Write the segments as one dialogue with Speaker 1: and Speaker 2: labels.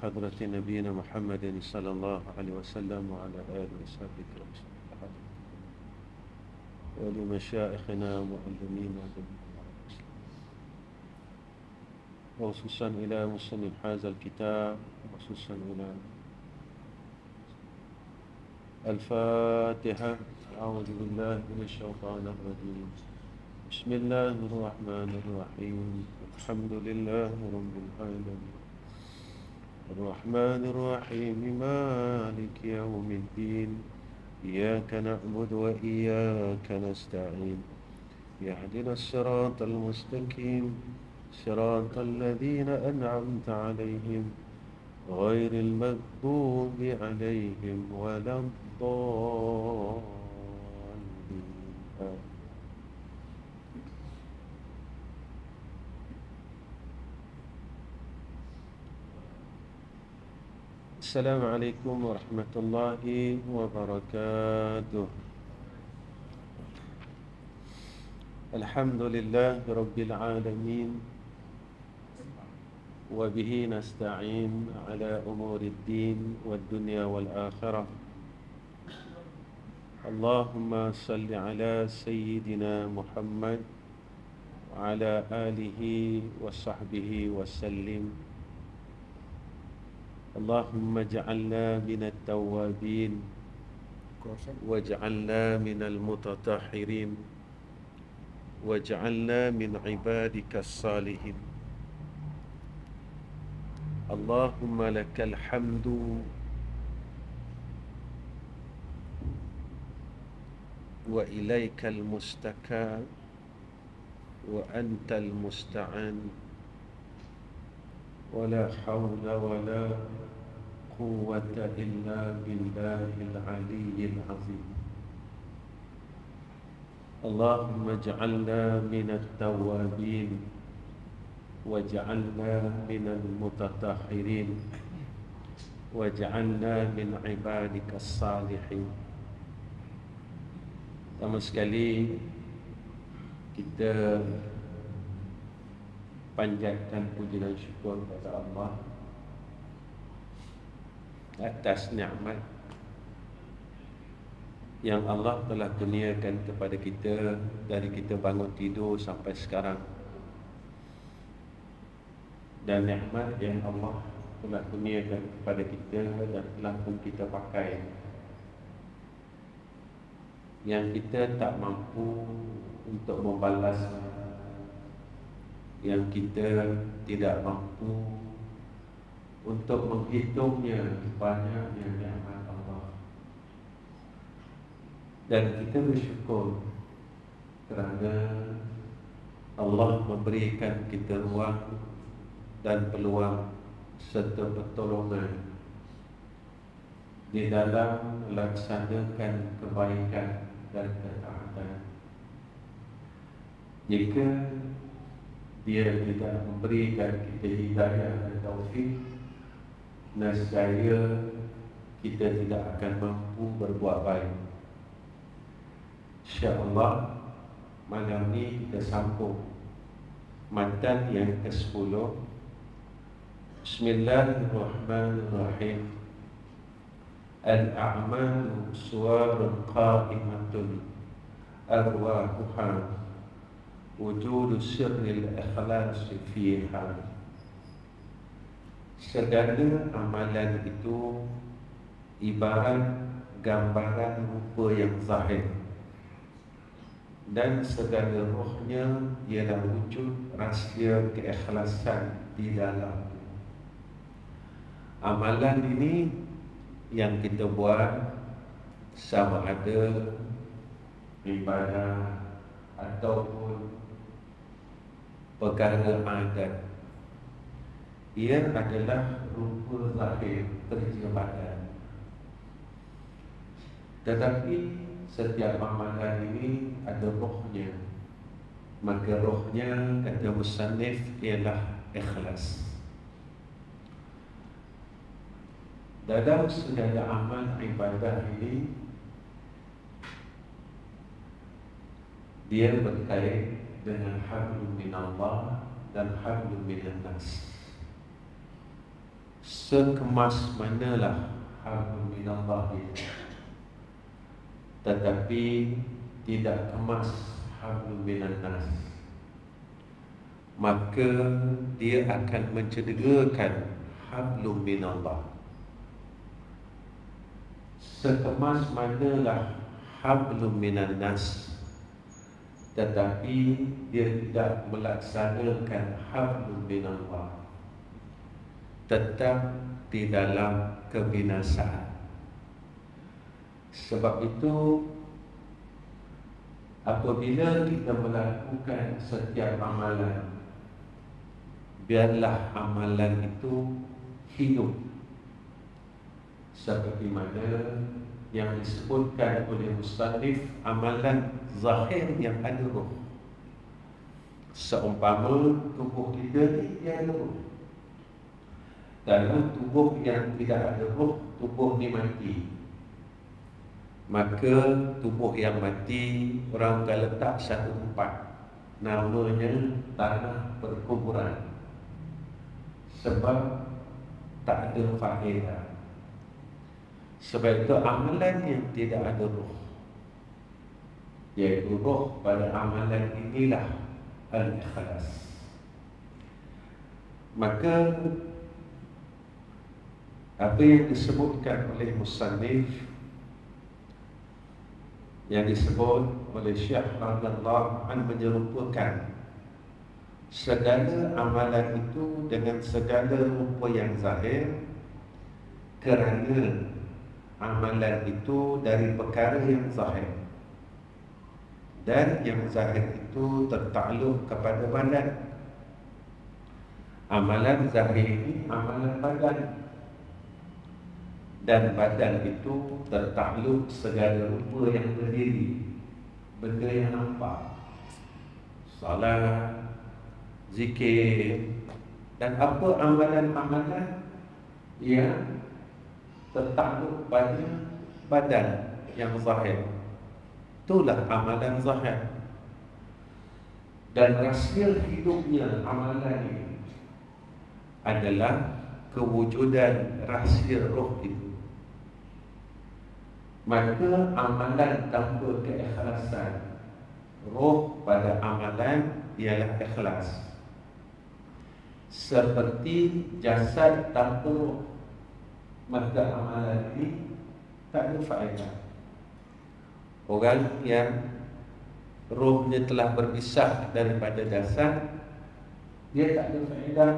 Speaker 1: حضرة نبينا محمد صلى الله عليه وسلم وعلى آله وصحبه الكرام ولمشائخنا ومعلمينا وخصوصا إلى مصنف هذا الكتاب وخصوصا إلى الفاتحة. أعوذ بالله من الشيطان الرجيم. بسم الله الرحمن الرحيم. الحمد لله رب العالمين الرحمن الرحيم مالك يوم الدين إياك نعبد وإياك نستعين اهدنا الصراط المستقيم صراط الذين أنعمت عليهم غير المغضوب عليهم ولا الضالين. Assalamualaikum warahmatullahi wabarakatuh. Alhamdulillah Rabbil Alamin. Wa bihi nasta'in ala umurid din wad dunya wal akhirah. Allahumma salli ala Sayyidina Muhammad wa ala alihi wa sahbihi wa sallim. Allahumma ja'alna minat tawabin waj'alna minal mutatahhirin waj'alna min ibadikas salihin. Allahumma lakal hamdu wa ilaikal mustaka wa antal musta'an wala hawla wala quwwata illa billahil aliyyil azim. Allahumma ij'alna minat tawwabin waj'alna minal mutatahhirin waj'alna min ibadikas salihin. Pertama sekali kita panjatkan puji dan syukur kepada Allah atas nikmat yang Allah telah kurniakan kepada kita dari kita bangun tidur sampai sekarang, dan nikmat yang Allah telah kurniakan kepada kita dan telah pun kita pakai, yang kita tak mampu untuk membalas, yang kita tidak mampu untuk menghitungnya banyaknya nikmat Allah. Dan kita bersyukur kerana Allah memberikan kita ruang dan peluang serta pertolongan di dalam melaksanakan kebaikan dan ketaatan. Jika Dia tidak memberikan kita hidayah dan taufik, nescaya kita tidak akan mampu berbuat baik. InsyaAllah malam ni kita sambung matan yang ke-10. Bismillahirrahmanirrahim. Al-a'malu suwarun qa'imatun arwahuha wujudu sirril ikhlasi fiha. Segala amalan itu ibarat gambaran rupa yang zahir, dan segala rohnya ialah wujud rahsia keikhlasan di dalam. Amalan ini yang kita buat sama ada ibadah ataupun perkara adat, ia adalah rupa zahir kerja badan. Tetapi setiap amalan ini ada rohnya. Maka rohnya, kata musannif, ialah ikhlas. Dalam segala amal ibadah ini, dia berkait dengan hablum minallah dan hablum minan nas. sekemas manalah hablum minallah itu, tetapi tidak kemas hablum minan nas, maka dia akan mencederakan hablum minallah. Sekemas manalah hablum minan nas, tetapi dia tidak melaksanakan hablum minallah, tetap di dalam kebinasaan. Sebab itu, apabila kita melakukan setiap amalan, biarlah amalan itu hidup, seperti mana yang disebutkan oleh musannif, amalan zahir yang ada roh. Seumpama tubuh kita ni dia ada roh. Dalam tubuh yang tidak ada roh, tubuh ni mati. Maka tubuh yang mati orang akan letak satu tempat, namanya tanah perkuburan. Sebab tak ada faedah. Sebab itu amalan yang tidak ada roh, iaitu roh pada amalan inilah al-ikhlas. Maka apa yang disebutkan oleh musannif, yang disebut oleh Syekh radhiyallahu anhu, menyerupakan segala amalan itu dengan segala rupa yang zahir, kerana amalan itu dari perkara yang zahir, dan yang zahir itu tertakluk kepada badan. Amalan zahir ini amalan badan, dan badan itu tertakluk segala rupa yang berdiri, benda yang nampak, salat, zikir, dan apa amalan-amalan yang tertakluk pada badan yang zahir, itulah amalan zahir. Dan rahsia hidupnya amalan ini adalah kewujudan rahsia roh itu. Maka amalan tanpa keikhlasan, roh pada amalan ialah ikhlas. Seperti jasad tanpa roh, maka amalan ini tak ada faedah. Orang yang rohnya telah berpisah daripada jasad, dia tak ada faedah.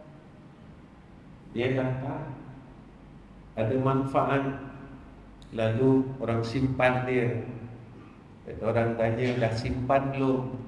Speaker 1: Dia tak ada manfaat. Lalu orang simpan dia. Orang tanya, dah simpan belum?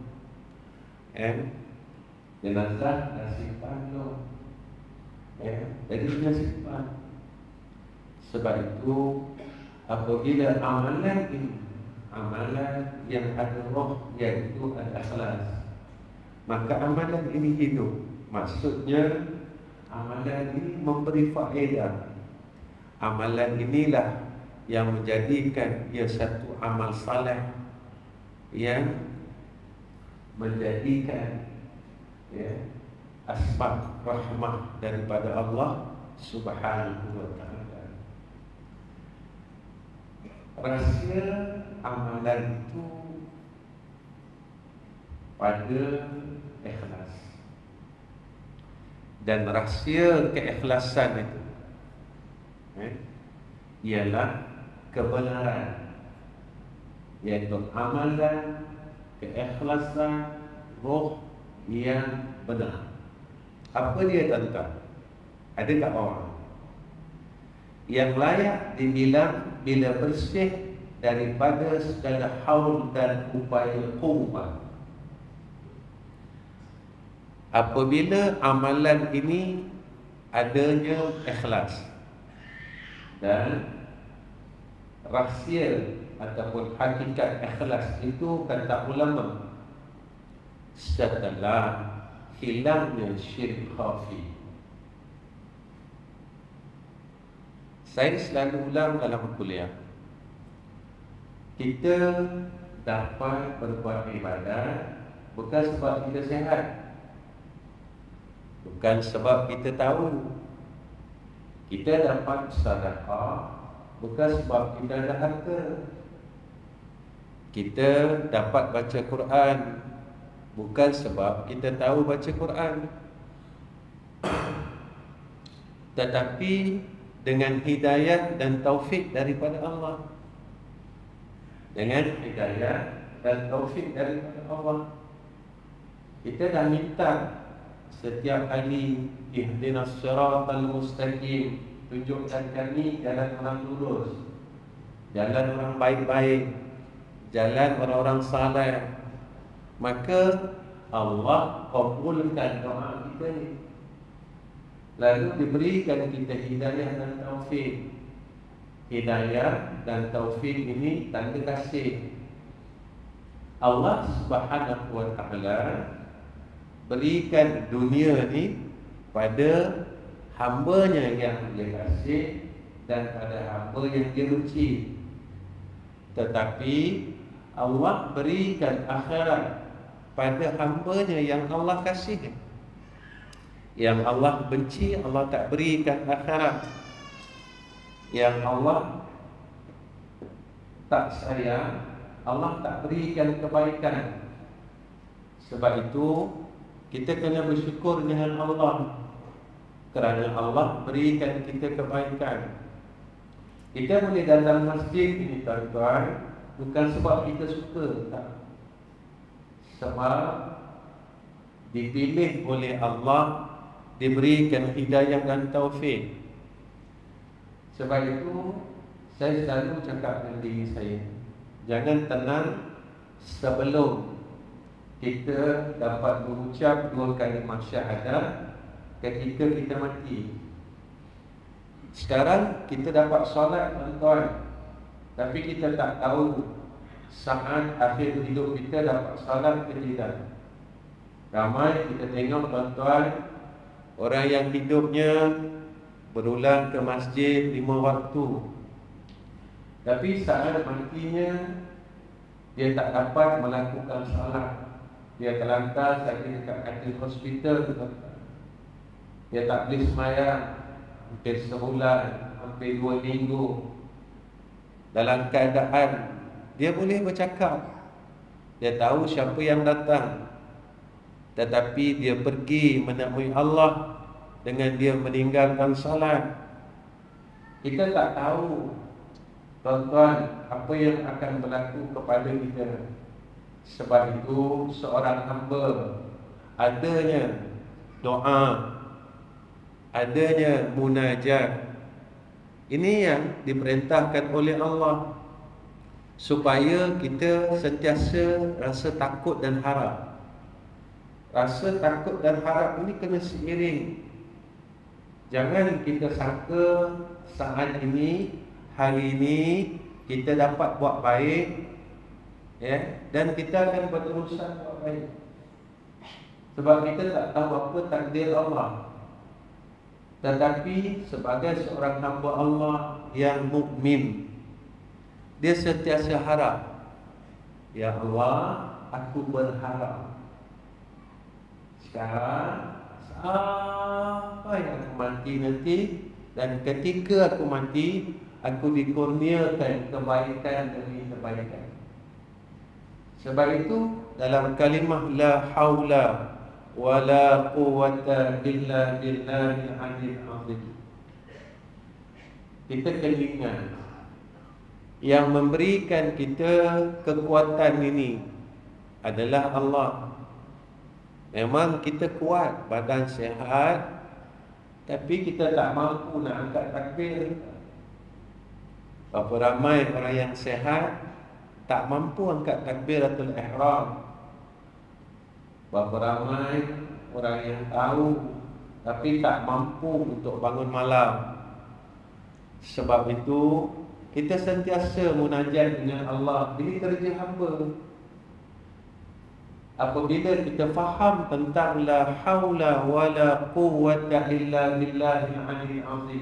Speaker 1: Jenazah dah simpan belum? Jadi dia simpan. Sebab itu, apabila amalan ini, amalan yang ada roh, iaitu al-ikhlas, maka amalan ini hidup. Maksudnya, amalan ini memberi faedah. Amalan inilah yang menjadikan ia satu amal saleh, yang menjadikan asbab rahmah daripada Allah Subhanahu wa ta'ala. Rahsia amalan itu pada ikhlas, dan rahsia keikhlasan itu ialah kebenaran, iaitu amalan keikhlasan roh yang benar. Apa dia tuan-tuan? Ada tak orang yang layak dibilang bila bersih daripada segala haul dan upaya quwwah, apabila amalan ini adanya ikhlas, dan rahsia ataupun hakikat ikhlas itu, kata ulama, setelah hilangnya syirik khafi. Saya selalu ulang dalam kuliah, kita dapat berbuat ibadat bukan sebab kita sihat, bukan sebab kita tahu,
Speaker 2: Kita dapat sedekah bukan sebab kita ada harta. Kita dapat baca Quran bukan sebab kita tahu baca Quran, tetapi dengan hidayah dan taufik daripada Allah. Dengan hidayah dan taufik daripada Allah. Kita dah minta setiap kali, ihdinas siratal mustaqim, tunjukkan kami jalan orang lurus, jalan orang baik-baik, jalan orang-orang saleh. Maka Allah kabulkan doa kita ni, lalu diberikan kita hidayah dan taufik. Hidayah dan taufik ini tanda kasih. Allah Subhanahu wa ta'ala berikan dunia ni pada hamba-Nya yang Dia kasih dan pada hamba yang Dia benci. Tetapi Allah berikan akhirat pada hamba-Nya yang Allah kasih. Yang Allah benci, Allah tak berikan akhirat. Yang Allah tak sayang, Allah tak berikan kebaikan. Sebab itu kita kena bersyukur dengan Allah, kerana Allah berikan kita kebaikan. Kita boleh datang masjid ini tuan-tuan bukan sebab kita suka, tak. Sebab dipilih oleh Allah, diberikan hidayah dan taufik. Sebab itu saya selalu cakap dengan diri saya, jangan tenang sebelum kita dapat mengucap 2 kalimah syahadat ketika kita mati. Sekarang kita dapat solat tuan-tuan, tapi kita tak tahu saat akhir hidup kita dapat solat ke tidak. Ramai kita tengok tuan-tuan, orang yang hidupnya berulang ke masjid 5 waktu, tapi saat matinya dia tak dapat melakukan salat. Dia terlantar saja dekat katil hospital. Dia tak boleh sembahyang hampir sebulan, hampir 2 minggu. Dalam keadaan dia boleh bercakap, dia tahu siapa yang datang, tetapi dia pergi menemui Allah dengan dia meninggalkan salat. Kita tak tahu tuan-tuan apa yang akan berlaku kepada kita. Sebab itu seorang hamba adanya doa, adanya munajat, ini yang diperintahkan oleh Allah, supaya kita sentiasa rasa takut dan harap. Rasa takut dan harap ini kena seiring. Jangan kita sangka saat ini, hari ini kita dapat buat baik, ya, dan kita akan berurusan buat baik. Sebab kita tak tahu apa takdir Allah. Tetapi sebagai seorang hamba Allah yang mukmin, dia sentiasa harap, ya Allah, aku berharap sekarang sampai aku mati nanti, dan ketika aku mati, aku dikurniakan kebaikan demi kebaikan. Sebab itu dalam kalimah la haula wala quwwata illa billahil aliyyil azim, kita kena ingat yang memberikan kita kekuatan ini adalah Allah. Memang kita kuat, badan sihat, tapi kita tak mampu nak angkat takbir. Berapa ramai orang yang sihat tak mampu angkat takbiratul ihram. Berapa ramai orang yang tahu tapi tak mampu untuk bangun malam. Sebab itu kita sentiasa munajat dengan Allah. Ini kerja hamba. Apabila kita faham tentang la haula wala quwwata illa billahil aliyyil azim,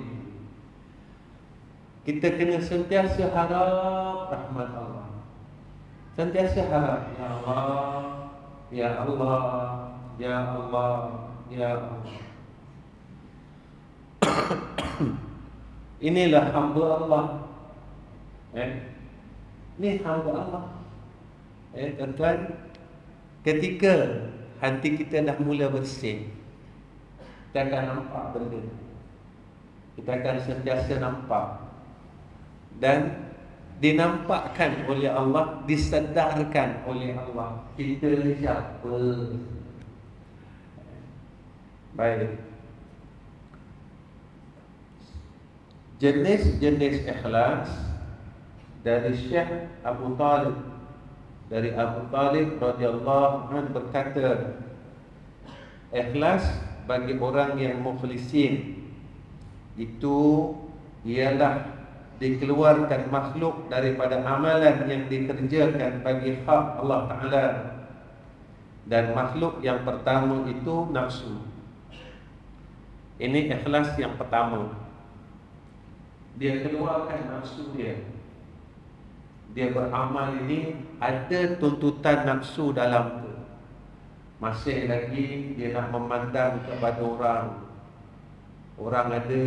Speaker 2: kita kena sentiasa harap rahmat Allah. Sentiasa harap, ya Allah, ya Allah, ya Allah, ya Allah. Inilah hamba Allah. Ini hamba Allah. Tuan-tuan, ketika hati kita dah mula bersih, kita akan nampak benda. Kita akan sentiasa nampak. Dan dinampakkan oleh Allah, disedarkan oleh Allah kita siapa. Baik. Jenis-jenis ikhlas dari Syekh Abu Talib, dari Abu Talib radhiyallahu anhu berkata, ikhlas bagi orang yang mukhlisin itu ialah dikeluarkan makhluk daripada amalan yang dikerjakan bagi hak Allah Ta'ala. Dan makhluk yang pertama itu nafsu. Ini ikhlas yang pertama. Dia keluarkan nafsu dia. Dia beramal ini ada tuntutan nafsu dalam tu. Masih lagi dia nak memandang kepada orang. Orang ada.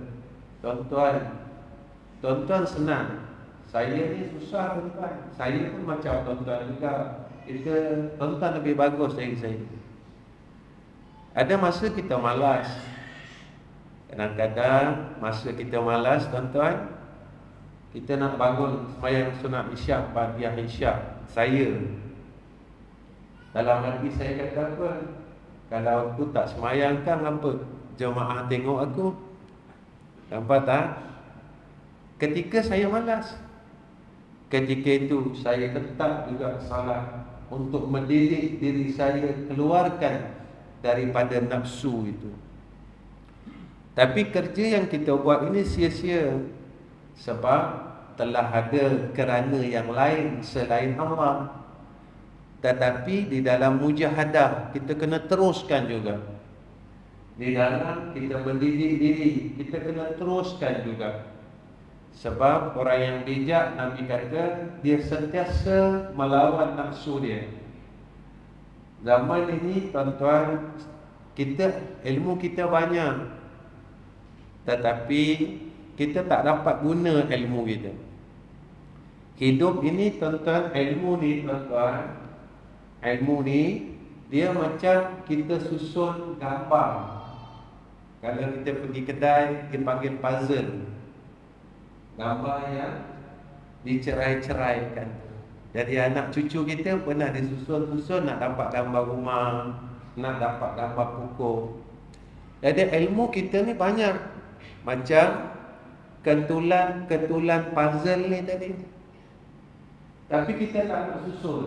Speaker 2: Tuan-tuan senang. Saya ni susah tuan-tuan. Saya pun macam tuan-tuan juga. Tuan-tuan lebih bagus dari saya. Ada masa kita malas. Kadang-kadang masa kita malas, tuan-tuan, kita nak bangun sembahyang sunat isyak, ba'diyah isyak. Saya dalam hati saya kata apa? Kalau aku tak sembahyang kan apa? Jemaah tengok aku. Nampak tak? Ketika saya malas, ketika itu saya tetap juga salah untuk mendidik diri saya keluarkan daripada nafsu itu. Tapi kerja yang kita buat ini sia-sia, sebab telah ada kerana yang lain selain Allah. Tetapi di dalam mujahadah kita kena teruskan juga. Di dalam kita mendidik diri, kita kena teruskan juga. Sebab orang yang bijak, Nabi kata, dia sentiasa melawan nafsu dia. Zaman ini tuan-tuan, ilmu kita banyak, tetapi kita tak dapat guna ilmu kita. Hidup ini tuan-tuan, ilmu ni dia macam kita susun gambar. Kalau kita pergi kedai, dia panggil puzzle. Gambar yang dicerai-ceraikan. Jadi anak cucu kita pernah disusun-susun nak dapat gambar rumah, nak dapat gambar pokok. Jadi ilmu kita ni banyak. Macam ketulan puzzle ni tadi. Tapi kita tak nak susun.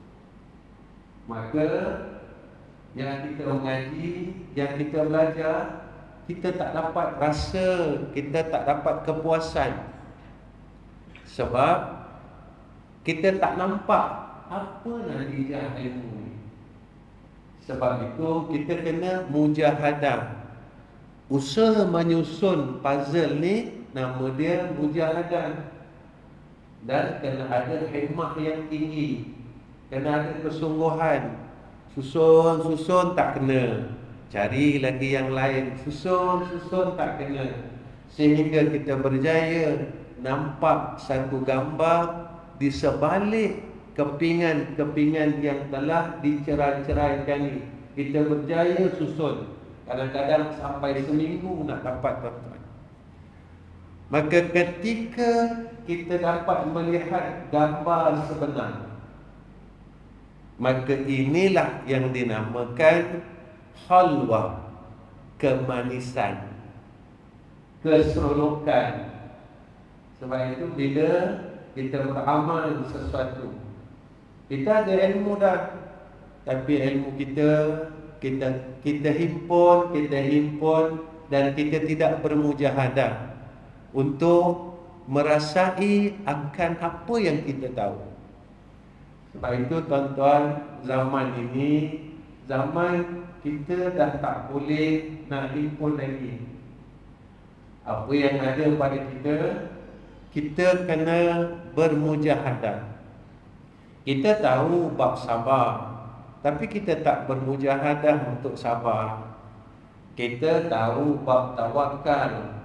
Speaker 2: Maka yang kita mengaji, yang kita belajar, kita tak dapat rasa, kita tak dapat kepuasan. Sebab kita tak nampak apa natijah ilmu ni. Sebab itu kita kena mujahadah. Usaha menyusun puzzle ni nama dia mujahadah. Dan kena ada hikmah yang tinggi, kena ada kesungguhan. Susun tak kena, cari lagi yang lain. Susun tak kena, sehingga kita berjaya nampak satu gambar di sebalik kepingan-kepingan yang telah dicerai-ceraikan ni. Kita berjaya susun. Kadang-kadang sampai seminggu nak dapat, tuan-tuan. Maka ketika kita dapat melihat gambar sebenar, maka inilah yang dinamakan halwa, kemanisan, keseronokan. Sebab itu bila kita beramal sesuatu, kita ada ilmu dah, tapi ilmu kita himpun dan kita tidak bermujahadah untuk merasai akan apa yang kita tahu. Sebab itu tuan-tuan, zaman ini zaman kita dah tak boleh nak himpun lagi. Apa yang ada pada kita kena bermujahadah. Kita tahu bab sabar, tapi kita tak bermujahadah untuk sabar. Kita tahu bab tawakal,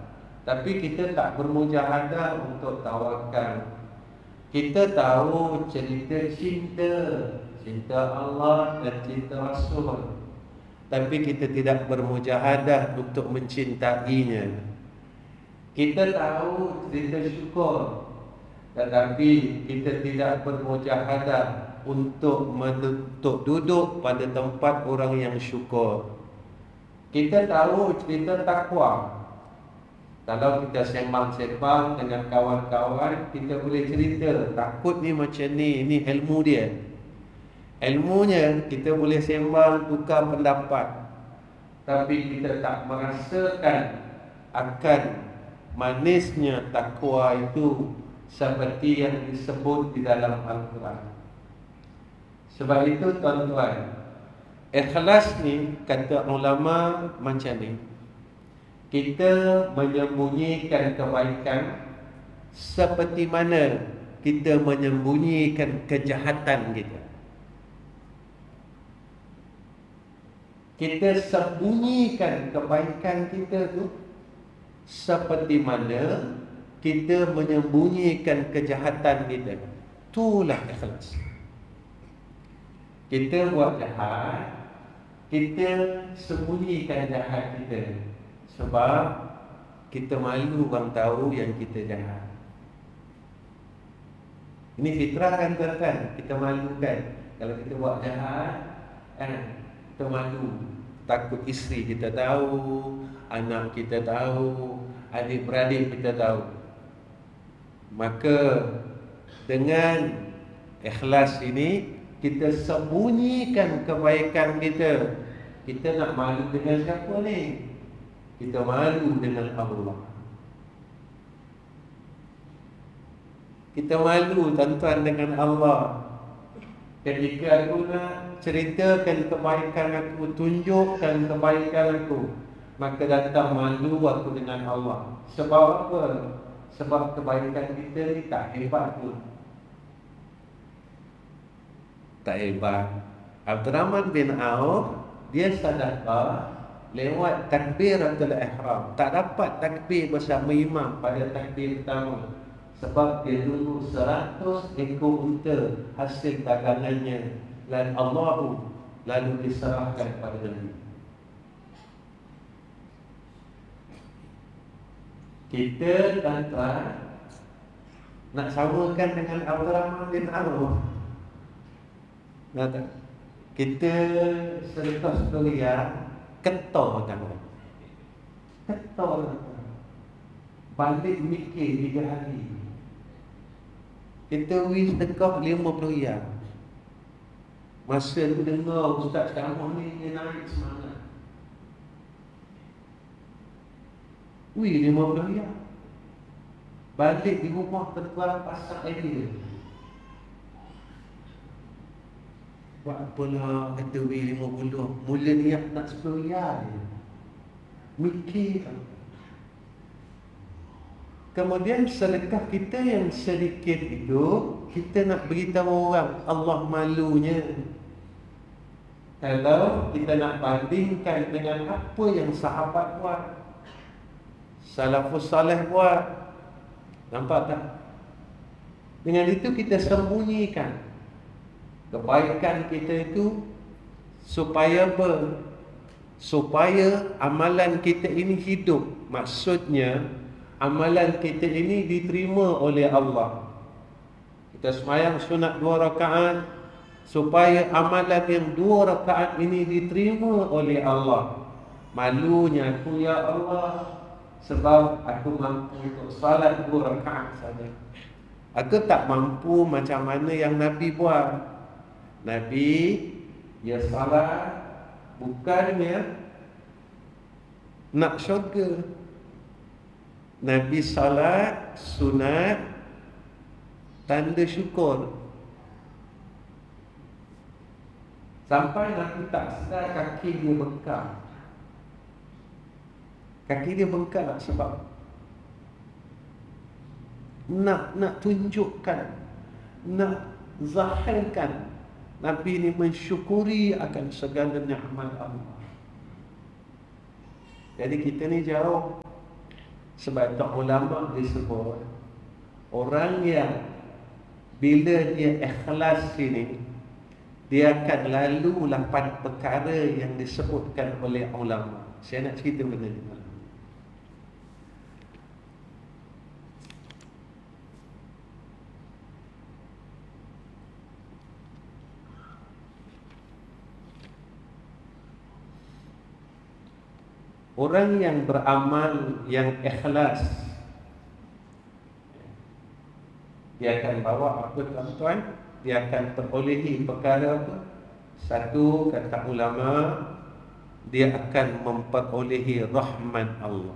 Speaker 2: Tapi kita tak bermujahadah untuk tawakal. Kita tahu cerita cinta, cinta Allah dan cinta Rasul, tapi kita tidak bermujahadah untuk mencintainya. Kita tahu cerita syukur, tetapi kita tidak bermujahadah untuk duduk pada tempat orang yang syukur. Kita tahu cerita takwa. Kalau kita sembang-sembang dengan kawan-kawan, kita boleh cerita takut ni macam ni ilmu dia. Ilmunya kita boleh sembang, tukar pendapat, tapi kita tak merasakan akan manisnya takwa itu seperti yang disebut di dalam Al-Quran. Sebab itu tuan-tuan, ikhlas ni kata ulama macam ni. Kita menyembunyikan kebaikan seperti mana kita menyembunyikan kejahatan kita. Kita sembunyikan kebaikan kita tu seperti mana kita menyembunyikan kejahatan kita. Itulah ikhlas. Kita buat jahat, kita sembunyikan jahat kita sebab kita malu orang tahu yang kita jahat. Ini fitrah kan tuan-tuan? Kita malu kan? Kalau kita buat jahat, kita malu. Takut isteri kita tahu, anak kita tahu, adik-beradik kita tahu. Maka dengan ikhlas ini, kita sembunyikan kebaikan kita. Kita nak malu dengan siapa ni? Kita malu dengan Allah. Kita malu tuan-tuan dengan Allah. Ketika aku nak ceritakan kebaikan aku, tunjukkan kebaikan aku, maka datang malu aku dengan Allah. Sebab apa? Sebab kebaikan kita ni tak hebat pun. Tak hebat. Abdurrahman bin Auf, dia sedekah lewat takbiratul ihram. Tak dapat takbir bersama imam pada takbir pertama, sebab dia dulu 100 ekor unta hasil dagangannya, dan Allah lalu diserahkan pada Nabi. Kita tuan-tuan nak samakan dengan Abdurrahman bin Auf. Kita sedekah sekalian, ketor tangan. Ketor tangan. Balik mikir 3 hari. Kita wis sedekah 50 riyal. Masa tu dengar ustaz ceramah ni, dia naik semangat. Wih, 50 riyal. Balik di rumah tuan-tuan pasang air. Buat apalah kata wih 50. Mula niat nak 10 riyal. Mikir. Kemudian sedekah kita yang sedikit itu, kita nak beritahu orang, Allah malunya. Kalau kita nak bandingkan dengan apa yang sahabat buat, salafus salih buat, nampak tak? Dengan itu kita sembunyikan kebaikan kita itu supaya apa? Supaya amalan kita ini hidup. Maksudnya amalan kita ini diterima oleh Allah. Kita sembahyang sunat 2 rakaat supaya amalan yang 2 rakaat ini diterima oleh Allah. Malunya aku, ya Allah, sebab aku mampu untuk salat 2 rakaat saja. Aku tak mampu macam mana yang Nabi buat. Nabi, dia salat bukannya nak syurga. Nabi salat sunat tanda syukur. Sampai Nabi tak sedar kaki dia bengkak. Kaki dia bengkak sebab nak tunjukkan, nak zahirkan Nabi ini mensyukuri akan segala nikmat Allah. Jadi kita ni jauh Sebab tu ulama disebut orang yang bila dia ikhlas ini, dia akan lalu lapan perkara yang disebutkan oleh ulama. Saya nak cerita benda ni malam. Orang yang beramal yang ikhlas, dia akan bawa apa tuan-tuan? Dia akan perolehi perkara apa? Satu, kata ulama, dia akan memperolehi rahmat Allah.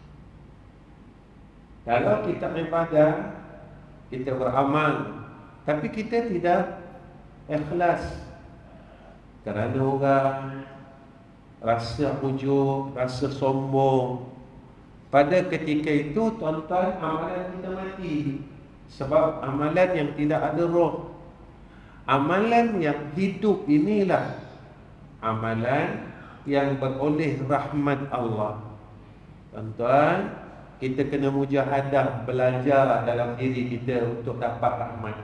Speaker 2: Kalau kita ibadah, kita beramal, tapi kita tidak ikhlas kerana orang, rasa ujub, rasa sombong, pada ketika itu tuan-tuan, amalan kita mati. Sebab amalan yang tidak ada roh, amalan yang hidup inilah amalan yang beroleh rahmat Allah. Tuan-tuan, kita kena mujahadah, belajar dalam diri kita untuk dapat rahmat.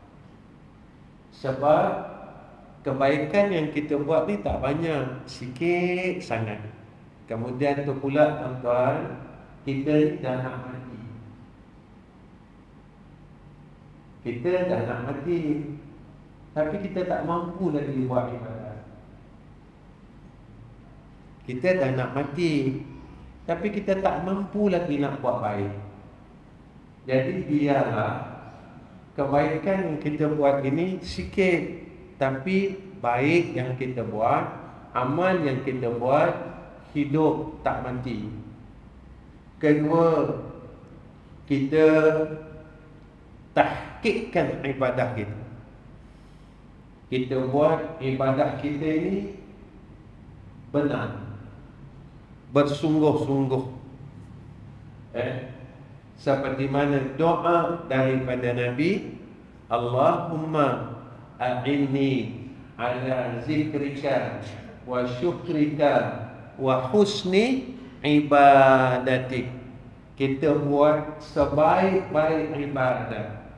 Speaker 2: Sebab kebaikan yang kita buat ni tak banyak, sikit sangat. Kemudian tu pula tuan-tuan, kita ni dah nak mati. Kita dah nak mati, tapi kita tak mampu lagi buat ibadat. Kita dah nak mati, tapi kita tak mampu lagi nak buat baik. Jadi biarlah kebaikan yang kita buat ini sikit, tapi baik yang kita buat, amal yang kita buat, hidup tak mati. Kedua, kita tahqiqkan ibadah kita. Kita buat ibadah kita ini benar, bersungguh-sungguh. Seperti mana doa daripada Nabi, Allahumma a'inni ala zikrika wa syukrika wa husni ibadatik. Kita buat sebaik-baik ibadah,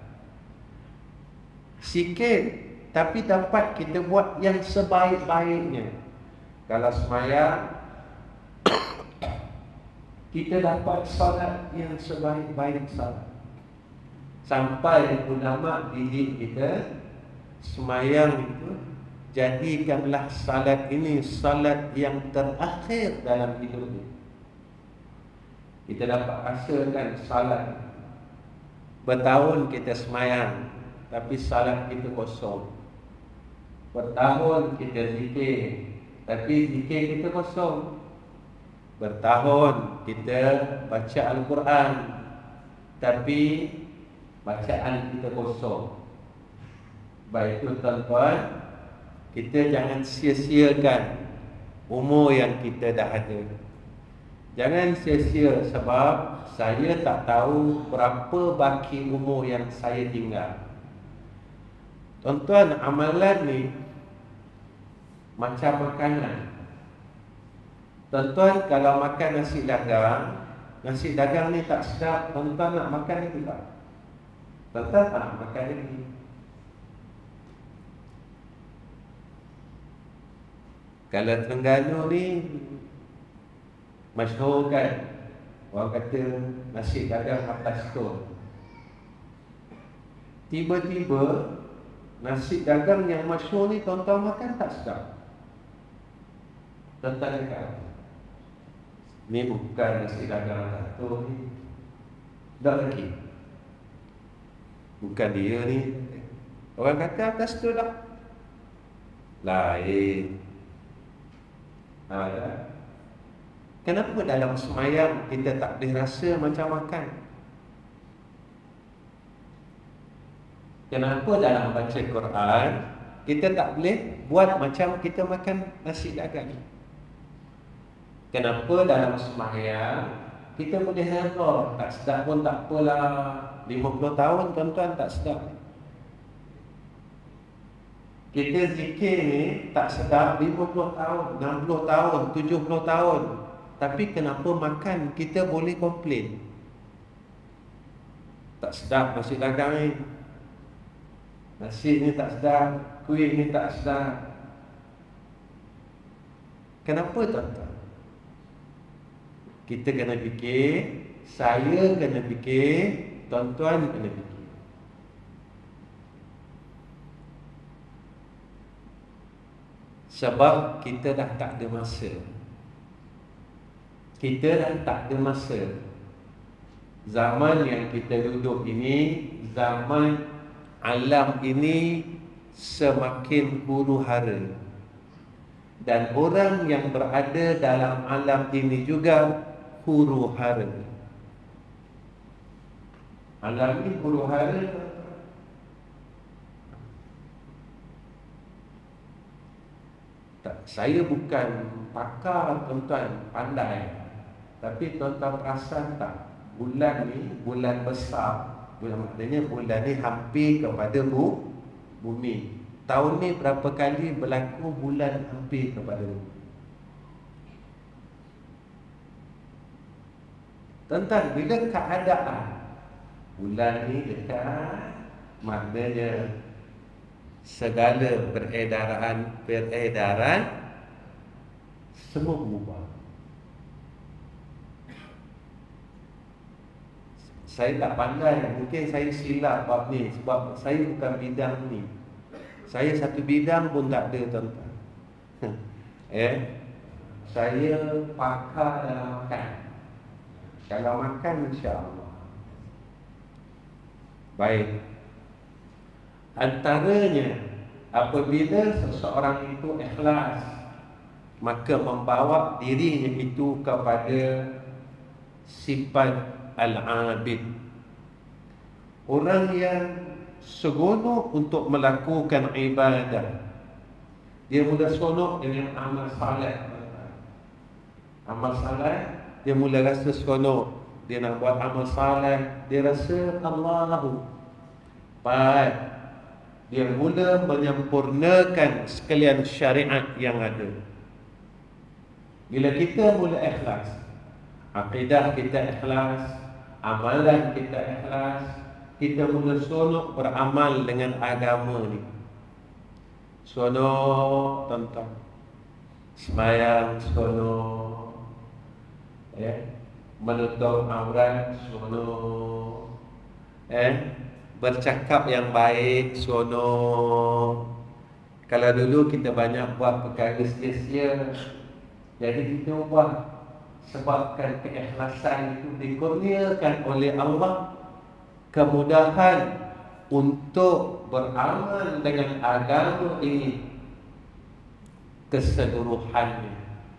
Speaker 2: sikit, tapi dapat kita buat yang sebaik-baiknya. Kalau semayang, kita dapat salat yang sebaik-baik salat. Sampai ulama didik kita, semayang itu, jadikanlah salat ini salat yang terakhir dalam hidup kita. Kita dapat rasakan salat, bertahun kita semayang, tapi salat kita kosong. Bertahun kita zikir, tapi zikir kita kosong. Bertahun kita baca Al-Quran, tapi bacaan kita kosong. Baik itu tuan-tuan, kita jangan sia-siakan umur yang kita dah ada. Jangan sia-sia, sebab saya tak tahu berapa baki umur yang saya tinggal. Tuan-tuan, amalan ni macam makanan. Tuan-tuan, kalau makan nasi dagang ni tak sedap, tuan-tuan nak makan lagi tak? Tuan-tuan tak nak makan lagi. Kalau Terengganu ni masyhur kan, orang kata nasi dagang atas stol. Tiba-tiba nasi dagang yang masyhur ni tuan-tuan makan tak sedap. Tuan-tuan kata, ni bukan nasi dagang atas stol ni. Tak lagi, bukan dia ni. Orang kata atas stol lah, lain. Kenapa dalam semayang kita tak boleh rasa macam makan? Kenapa dalam baca Quran kita tak boleh buat macam kita makan nasi dagang? Kenapa dalam semayang kita boleh rela, tak sedap pun tak apalah, 50 tahun tuan-tuan tak sedap. Kita zikir ni tak sedap 50 tahun, 60 tahun, 70 tahun. Tapi kenapa makan kita boleh komplain? Tak sedap nasi dagang ni. Nasi ni tak sedap, kuih ni tak sedap. Kenapa tuan-tuan? Kita kena fikir, saya kena fikir, tuan-tuan kena fikir. Sebab kita dah tak ada masa. Kita dah tak ada masa. Zaman yang kita duduk ini, zaman alam ini semakin huru-hara. Dan orang yang berada dalam alam ini juga huru-hara. Alam ini huru-hara. Saya bukan pakar tuan-tuan, pandai. Tapi tuan-tuan perasan tak, bulan ni bulan besar. Bulan maknanya bulan ni hampir kepada bumi. Tahun ni berapa kali berlaku bulan hampir kepada bumi? Tuan-tuan, bila keadaan bulan ni dekat, maknanya segala peredaran semua berubah. Saya tak pandai, mungkin saya silap bab ni sebab saya bukan bidang ni. Saya satu bidang pun tak ada tuan-tuan. Saya pakar dalam makan. Kalau makan insya-Allah. Baik. Antaranya apabila seseorang itu ikhlas, maka membawa dirinya itu kepada sifat al-abid. Orang yang seronok untuk melakukan ibadah. Dia mula seronok dengan amal saleh. Amal saleh, dia mula rasa seronok. Dia nak buat amal saleh, dia rasa Allahu baik. Dia mula menyempurnakan sekalian syariat yang ada. Bila kita mula ikhlas, akidah kita ikhlas, amalan kita ikhlas, kita mula seronok beramal dengan agama ni. Seronok tuan-tuan, sembahyang seronok, menutup aurat seronok, bercakap yang baik seronok. Kalau dulu kita banyak buat perkara sia-sia, jadi kita ubah. Sebabkan keikhlasan itu dikurniakan oleh Allah kemudahan untuk beramal dengan agama ini keseluruhannya.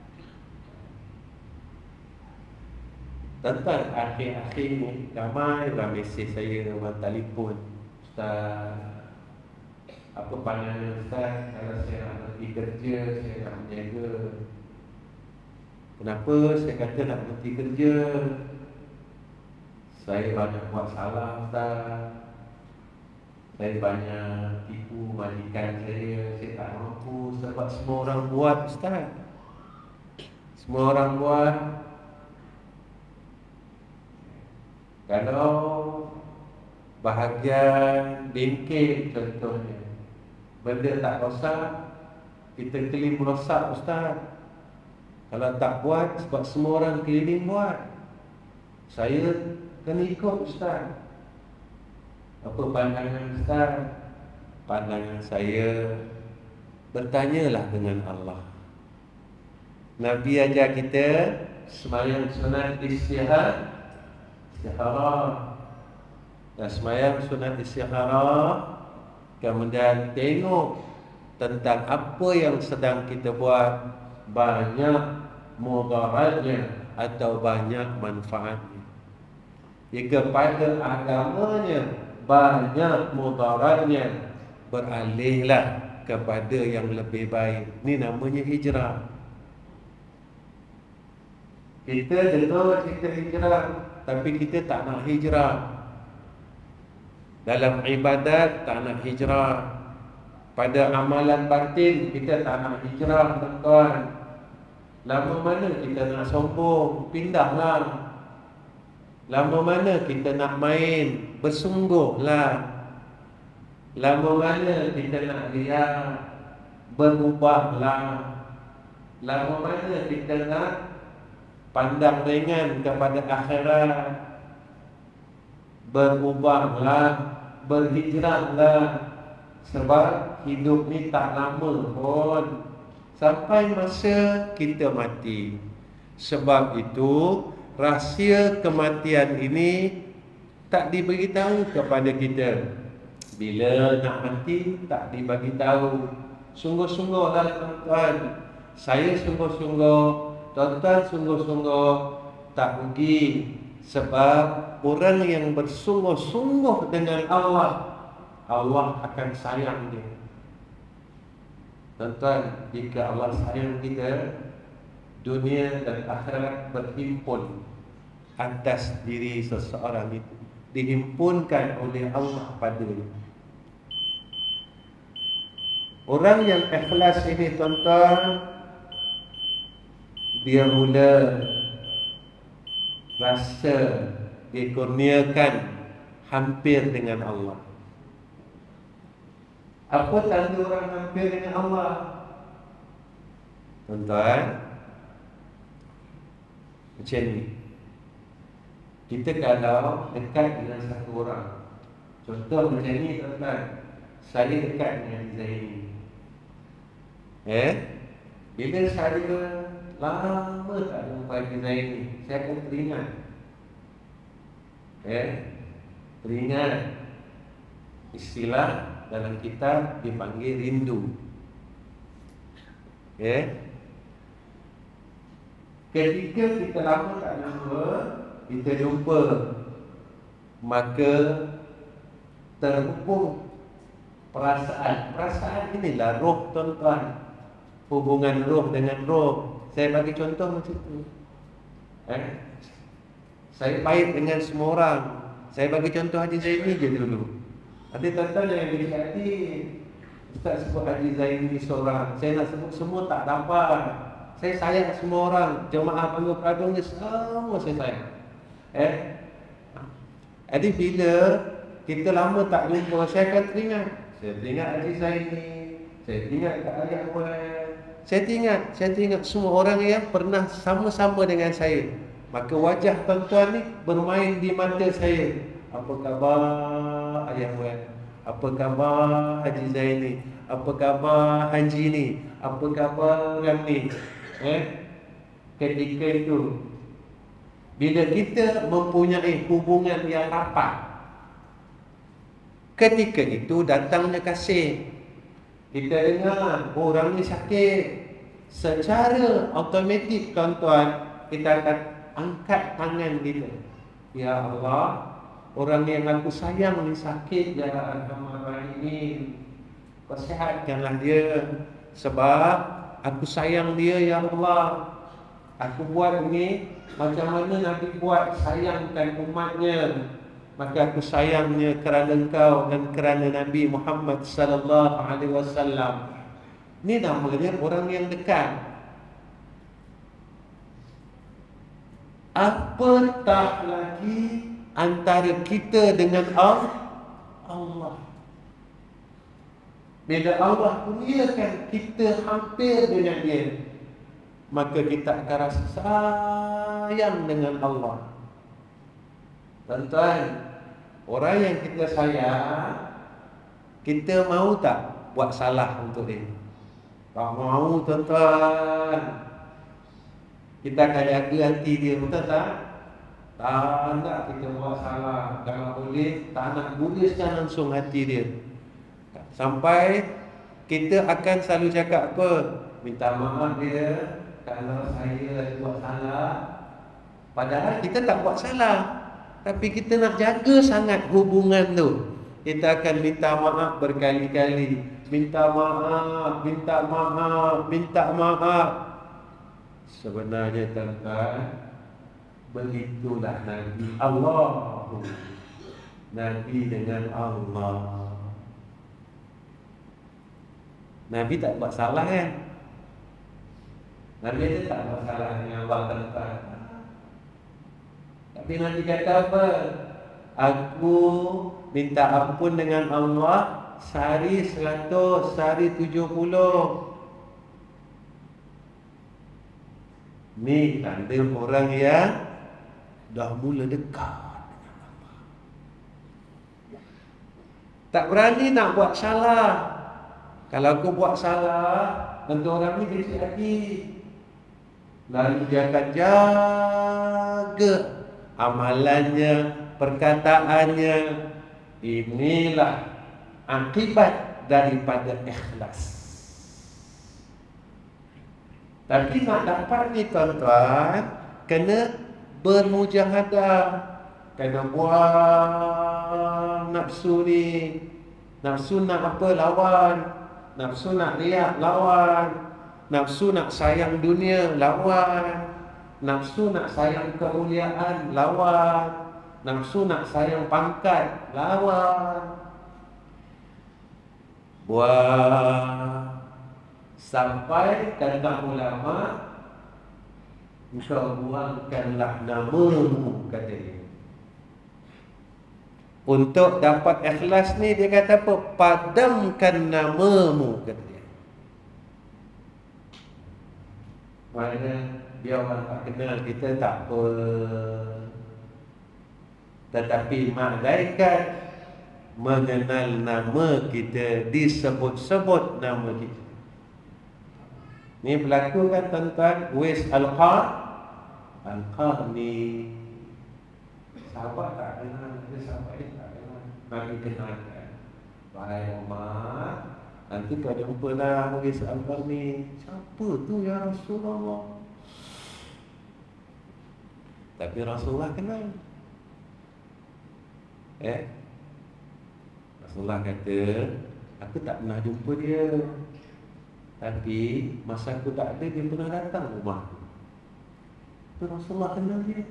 Speaker 2: Tuan-tuan, akhir-akhir ni ramai mesej saya, orang telefon, Ustaz, apa pandangan Ustaz kalau saya nak berhenti kerja, saya nak berniaga? Kenapa saya kata nak berhenti kerja? Saya banyak buat salah Ustaz. Saya banyak tipu majikan saya tak mampu. Sebab semua orang buat Ustaz. Semua orang buat. Kalau bahagian bengkel contohnya, benda tak rosak, kita claim rosak Ustaz. Kalau tak buat, sebab semua orang keliling buat, saya kena ikut Ustaz. Apa pandangan Ustaz? Pandangan saya, bertanyalah dengan Allah. Nabi ajar kita sembahyang sunat istikharah. Dan sembahyang sunat istikharah, kemudian tengok tentang apa yang sedang kita buat, banyak mudaratnya atau banyak manfaatnya. Jika pada agamanya banyak mudaratnya, beralihlah kepada yang lebih baik. Ini namanya hijrah. Kita dengar cerita hijrah, tapi kita tak nak hijrah. Dalam ibadat tak nak hijrah. Pada amalan batin kita tak nak hijrah tuan-tuan. Lama mana kita nak sombong, pindahlah. Lama mana kita nak main? Bersungguhlah. Lama mana kita nak lihat? Berubahlah. Lama mana kita nak pandang ringan kepada akhirat? Berubahlah, berhijrahlah. Sebab hidup ni tak lama pun, sampai masa kita mati. Sebab itu rahsia kematian ini tak diberitahu kepada kita. Bila nak mati tak dibagi tahu. Sungguh-sungguhlah tuan-tuan. Saya sungguh-sungguh, tuan-tuan sungguh-sungguh tak rugi. Sebab orang yang bersungguh-sungguh dengan Allah, Allah akan sayang dia. Tuan-tuan, jika Allah sayang kita, dunia dan akhirat berhimpun atas diri seseorang itu, dihimpunkan oleh Allah padanya. Orang yang ikhlas ini tuan-tuan, dia mula rasa dikurniakan hampir dengan Allah. Apa tanda orang hampir dengan Allah? Tuan-tuan, macam ni. Kita kalau dekat dengan satu orang, contoh macam ni tuan-tuan, saya dekat dengan Zaini. Bila saya lama tak jumpa Zaini, saya akan teringat. Teringat. Istilah dalam kitab dipanggil rindu. Ketika kita lama tak jumpa, kita jumpa, maka terhubung perasaan. Perasaan inilah roh tuan-tuan. Hubungan roh dengan roh. Saya bagi contoh macam tu. Saya baik dengan semua orang. Saya bagi contoh Haji Zaini je dulu. Nanti tuan-tuan yang beri hati, Ustaz sebut Haji Zaini seorang, saya nak sebut semua tak dapat. Saya sayang semua orang. Jemaah Panggung Peradung ni semua saya sayang. Jadi bila kita lama tak jumpa, saya akan teringat. Saya teringat Haji Zaini, saya teringat Kak Ayah Wan, saya teringat semua orang yang pernah sama-sama dengan saya. Maka wajah tuan-tuan ni bermain di mata saya. Apa khabar Ayah Wan? Apa khabar Haji Zaini? Apa khabar Haji ni? Apa khabar orang ni? Ketika itu, bila kita mempunyai hubungan yang rapat, ketika itu datangnya kasih. Kita dengar orang ni sakit, secara automatik tuan-tuan, kita akan angkat tangan kita. Ya Allah, orang yang aku sayang ni sakit, ya Arhamar-Rahimin, kau sihatkanlah dia. Sebab aku sayang dia, ya Allah. Aku buat ni macam mana Nabi buat, sayangkan umatnya. Maka aku sayangnya kerana engkau dan kerana Nabi Muhammad sallallahu alaihi wasallam. Ini namanya orang yang dekat. Apatah lagi antara kita dengan Allah. Bila Allah kurniakan kita hampir dengan dia, maka kita akan rasa sayang dengan Allah. Tuan-tuan, orang yang kita sayang, kita mau tak buat salah untuk dia? Tak mau tuan-tuan. Kita akan jaga hati dia, betul tak? Tak nak kita buat salah. Kalau boleh, tak nak gulirkan langsung hati dia. Sampai kita akan selalu cakap apa? Minta maaf dia kalau saya buat salah. Padahal kita tak buat salah, tapi kita nak jaga sangat hubungan tu. Kita akan minta maaf berkali-kali. Minta maaf, minta maaf, minta maaf. Sebenarnya tuan-tuan, begitulah Nabi Allah. Nabi dengan Allah. Nabi tak buat salah kan? Nabi itu tak buat salah dengan Allah tuan-tuan. Tak Tapi Nabi kata apa? Aku minta ampun dengan Allah sehari 100, sehari 70. Ni tanda orang yang dah mula dekat. Tak berani nak buat salah. Kalau aku buat salah, tentu orang ni kecil hati. Lalu dia akan jaga amalannya, perkataannya. Inilah akibat daripada ikhlas. Tapi nak dapat ni tuan-tuan, kena bermujahadah. Kena buang nafsu ni. Nafsu nak apa? Lawan. Nafsu nak riak? Lawan. Nafsu nak sayang dunia? Lawan. Nafsu nak sayang kemuliaan? Lawan. Nafsu nak sayang pangkat? Lawan. Buang. Sampai kata ulama, engkau buangkanlah namamu, kata dia. Untuk dapat ikhlas ni dia kata apa? Padamkan namamu, kata dia. Mana dia orang tak kenal kita tak apa. Tetapi malaikat mengenal nama kita, disebut-sebut nama kita. Ni berlaku kan tuan-tuan, Uwais Al-Qarni. Sahabat tak kenal, ada sahabat yang tak kenal, Nabi kenalkan. Wahai Umar, nanti kau jumpa lah Uwais Al-Qarni. Siapa tu ya Rasulullah? Tapi Rasulullah kenal. Rasulullah kata, aku tak pernah jumpa dia, tapi masa aku tak ada, dia pernah datang rumah aku. Tu Rasulullah kenal dia.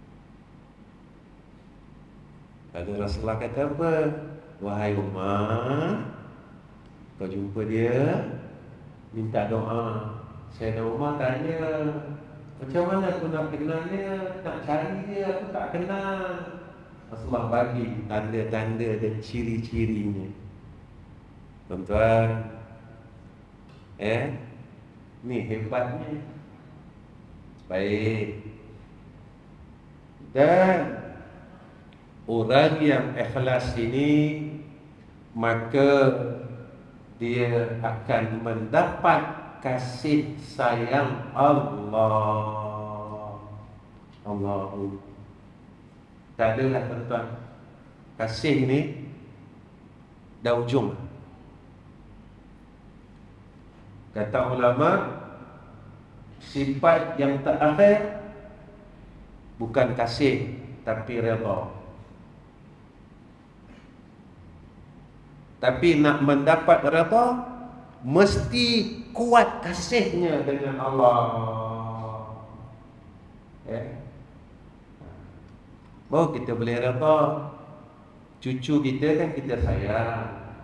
Speaker 2: Lalu Rasulullah kata apa? Wahai Umar, kau jumpa dia, minta doa. Saya Umar tanya, macam mana aku nak kenal dia? Nak cari dia, aku tak kenal. Rasulullah bagi tanda-tanda dan ciri-cirinya. Tuan-tuan, ni hebatnya. Baik. Dan orang yang ikhlas ini, maka dia akan mendapat kasih sayang Allah. Allahu. Tak adalah tuan-tuan, kasih ni dah ujung. Kata ulama, sifat yang terakhir bukan kasih tapi redha. Tapi nak mendapat redha, mesti kuat kasihnya dengan Allah. Baru kita boleh redha. Cucu kita kan kita sayang.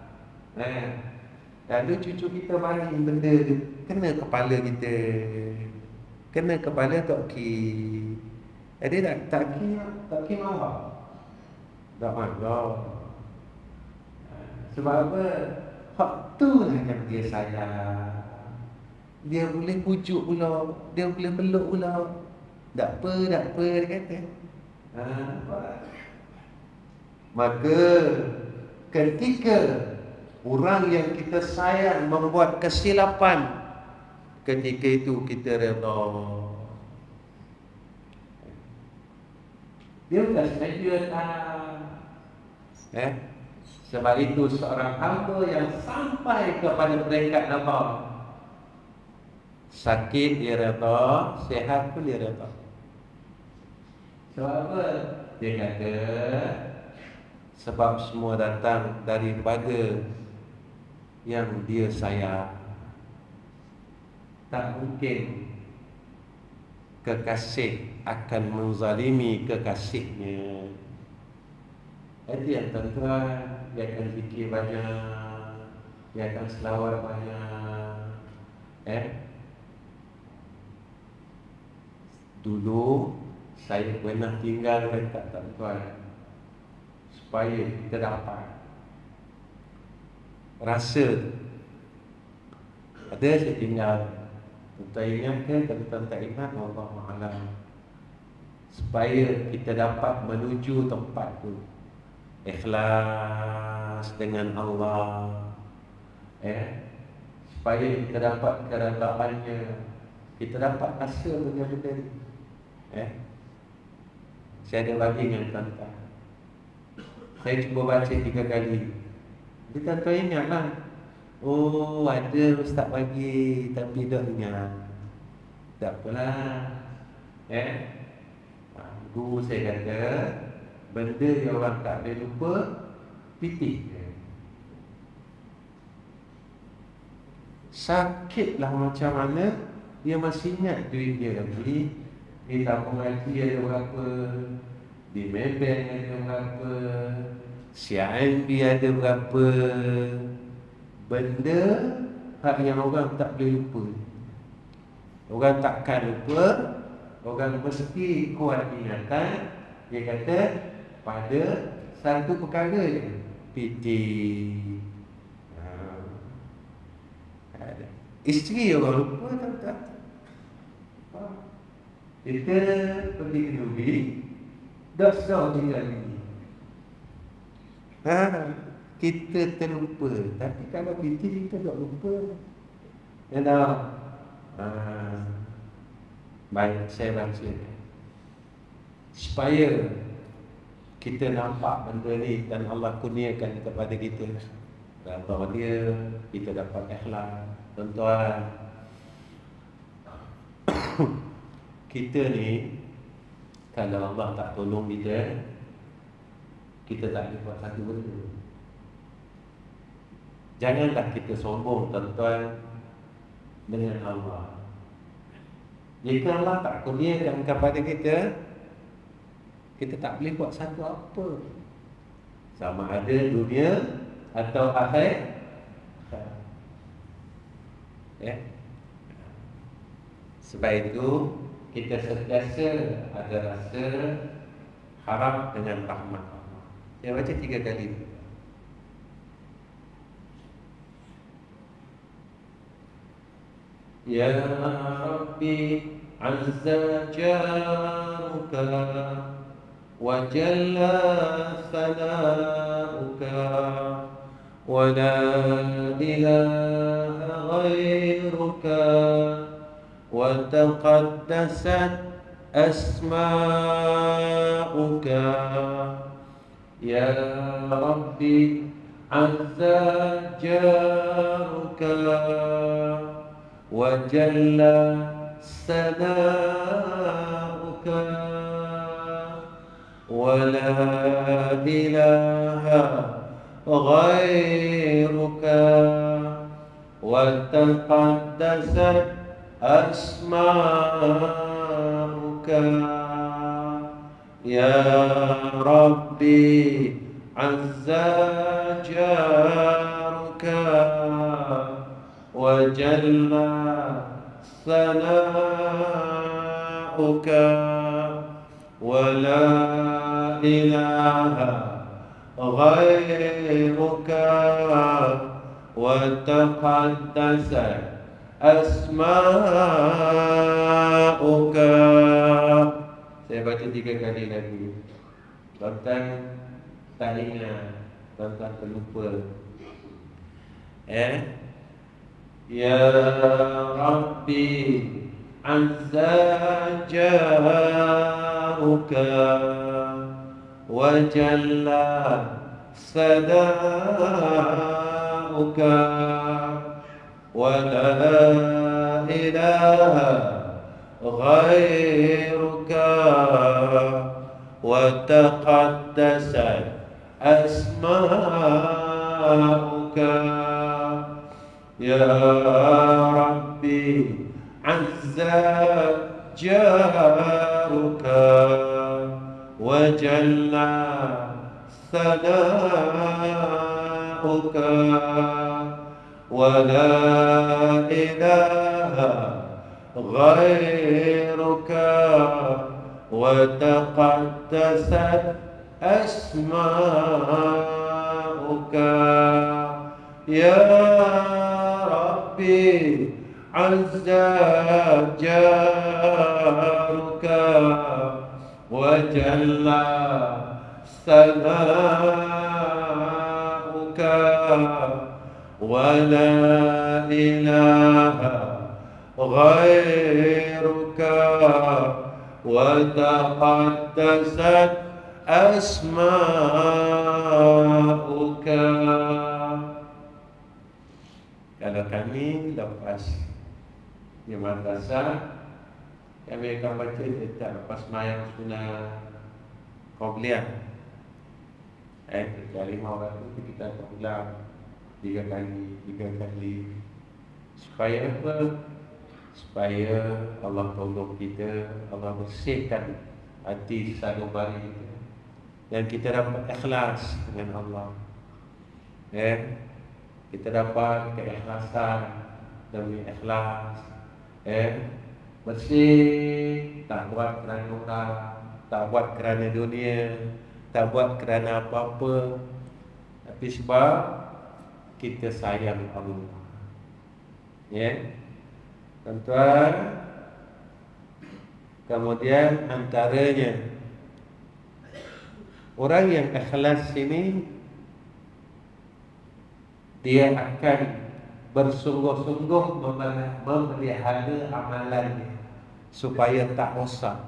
Speaker 2: Lalu cucu kita maling benda kena kepala kita, kena kepala Tok Ki. Jadi tak Ki marah. Tak marah. Sebab apa? Hak tu lah yang dia sayang. Dia boleh pujuk pula, dia boleh peluk pula. Tak apa, dia kata. Maka ketika orang yang kita sayang membuat kesilapan, ketika itu kita redha. Dia bukan sengaja tak. Sebab itu seorang hamba yang sampai kepada peringkat apa? Sakit dia redha, sihat pun dia redha. Sebab apa? Dia kata, sebab semua datang daripada yang dia sayang. Tak mungkin kekasih akan menzalimi kekasihnya. Itu yang tuan-tuan, dia akan fikir banyak, dia akan selawat banyak. Dulu saya pernah tinggal dekat tuan-tuan supaya kita dapat rasa. Ada saya tinggal, tuan ingat ke? Kalau tuan tak ingat, Wallahualam. Supaya kita dapat menuju tempat tu ikhlas dengan Allah, supaya kita dapat keredaannya, kita dapat rasa benda-benda ni. Saya ada bagi dengan tuan-tuan. Saya cuba baca 3 kali. Jadi tuan-tuan ingatlah. Oh, ada ustaz bagi tapi dah ingat. Tak apalah. Guru saya kata, benda yang orang tak boleh lupa, titik. Sakitlah macam mana, dia masih ingat duit dia lagi. Di tabung haji ada berapa, di Maybank ada berapa, CIMB ada berapa. Benda hak yang orang tak boleh lupa. Orang takkan lupa. Orang mesti kuat ingatan. Dia kata pada satu perkara je, PT. Isteri orang lupa tak? Kita pergi ke Dubai, dah sedar tinggal lagi. Kita terlupa. Tapi kalau PT kita tak lupa. Ya tak? Baik, saya baca supaya kita nampak benda ni dan Allah kurniakan kepada kita. Kalau dia, kita dapat ikhlas. Tuan-tuan, kita ni kalau Allah tak tolong kita, kita tak boleh buat satu benda. Janganlah kita sombong, tuan-tuan, dengan Allah. Jika Allah tak kurniakan kepada kita, kita tak boleh buat satu apa. Sama ada dunia atau akhirat. Sebab itu kita sentiasa ada rasa harap dengan rahmat Allah. Saya baca 3 kali. Ya Rabbi azza jaruka wa jalla sana'uka wa la ilaha ghairuka wa taqaddasat asma'uka. Ya Rabbi azza jaruka wa jalla sana'uka wa la ilaha ghairuka wa taqaddasat asma'uka. Ya Rabbi azza jaruka wa jalla sana'uka wa la ilaha ghairuka wa taqaddasat asma'uka. Saya baca 3 kali lagi. Tuan-tuan tak ingat, tuan-tuan terlupa. Ya Rabbi azza jaruka wa jalla sana'uka wa la ilaha ghairuka wa taqaddasat asma'uka. Ya Rabbi azza jaruka wa jalla sana'uka wa la ilaha ghairuka وتقدست أسماؤك يا ربي عز جارك وجل ثناؤك ولا إله غيرك وتقدست أسماؤك. Kalau kami lepas di madrasah, kami akan baca lepas mayang sunnah Qobliyah. Kalimah orang itu kita akan ulang 3 kali. Supaya apa? Supaya Allah tolong kita, Allah bersihkan hati sanubari kita, dan kita dapat ikhlas dengan Allah. Kita dapat keikhlasan demi ikhlas. Bersih, tak buat kerana orang, tak buat kerana dunia, tak buat kerana apa-apa, tapi sebab kita sayang Allah. Tuan-tuan, kemudian antaranya orang yang ikhlas ini, dia akan bersungguh-sungguh memelihara amalannya supaya tak rosak.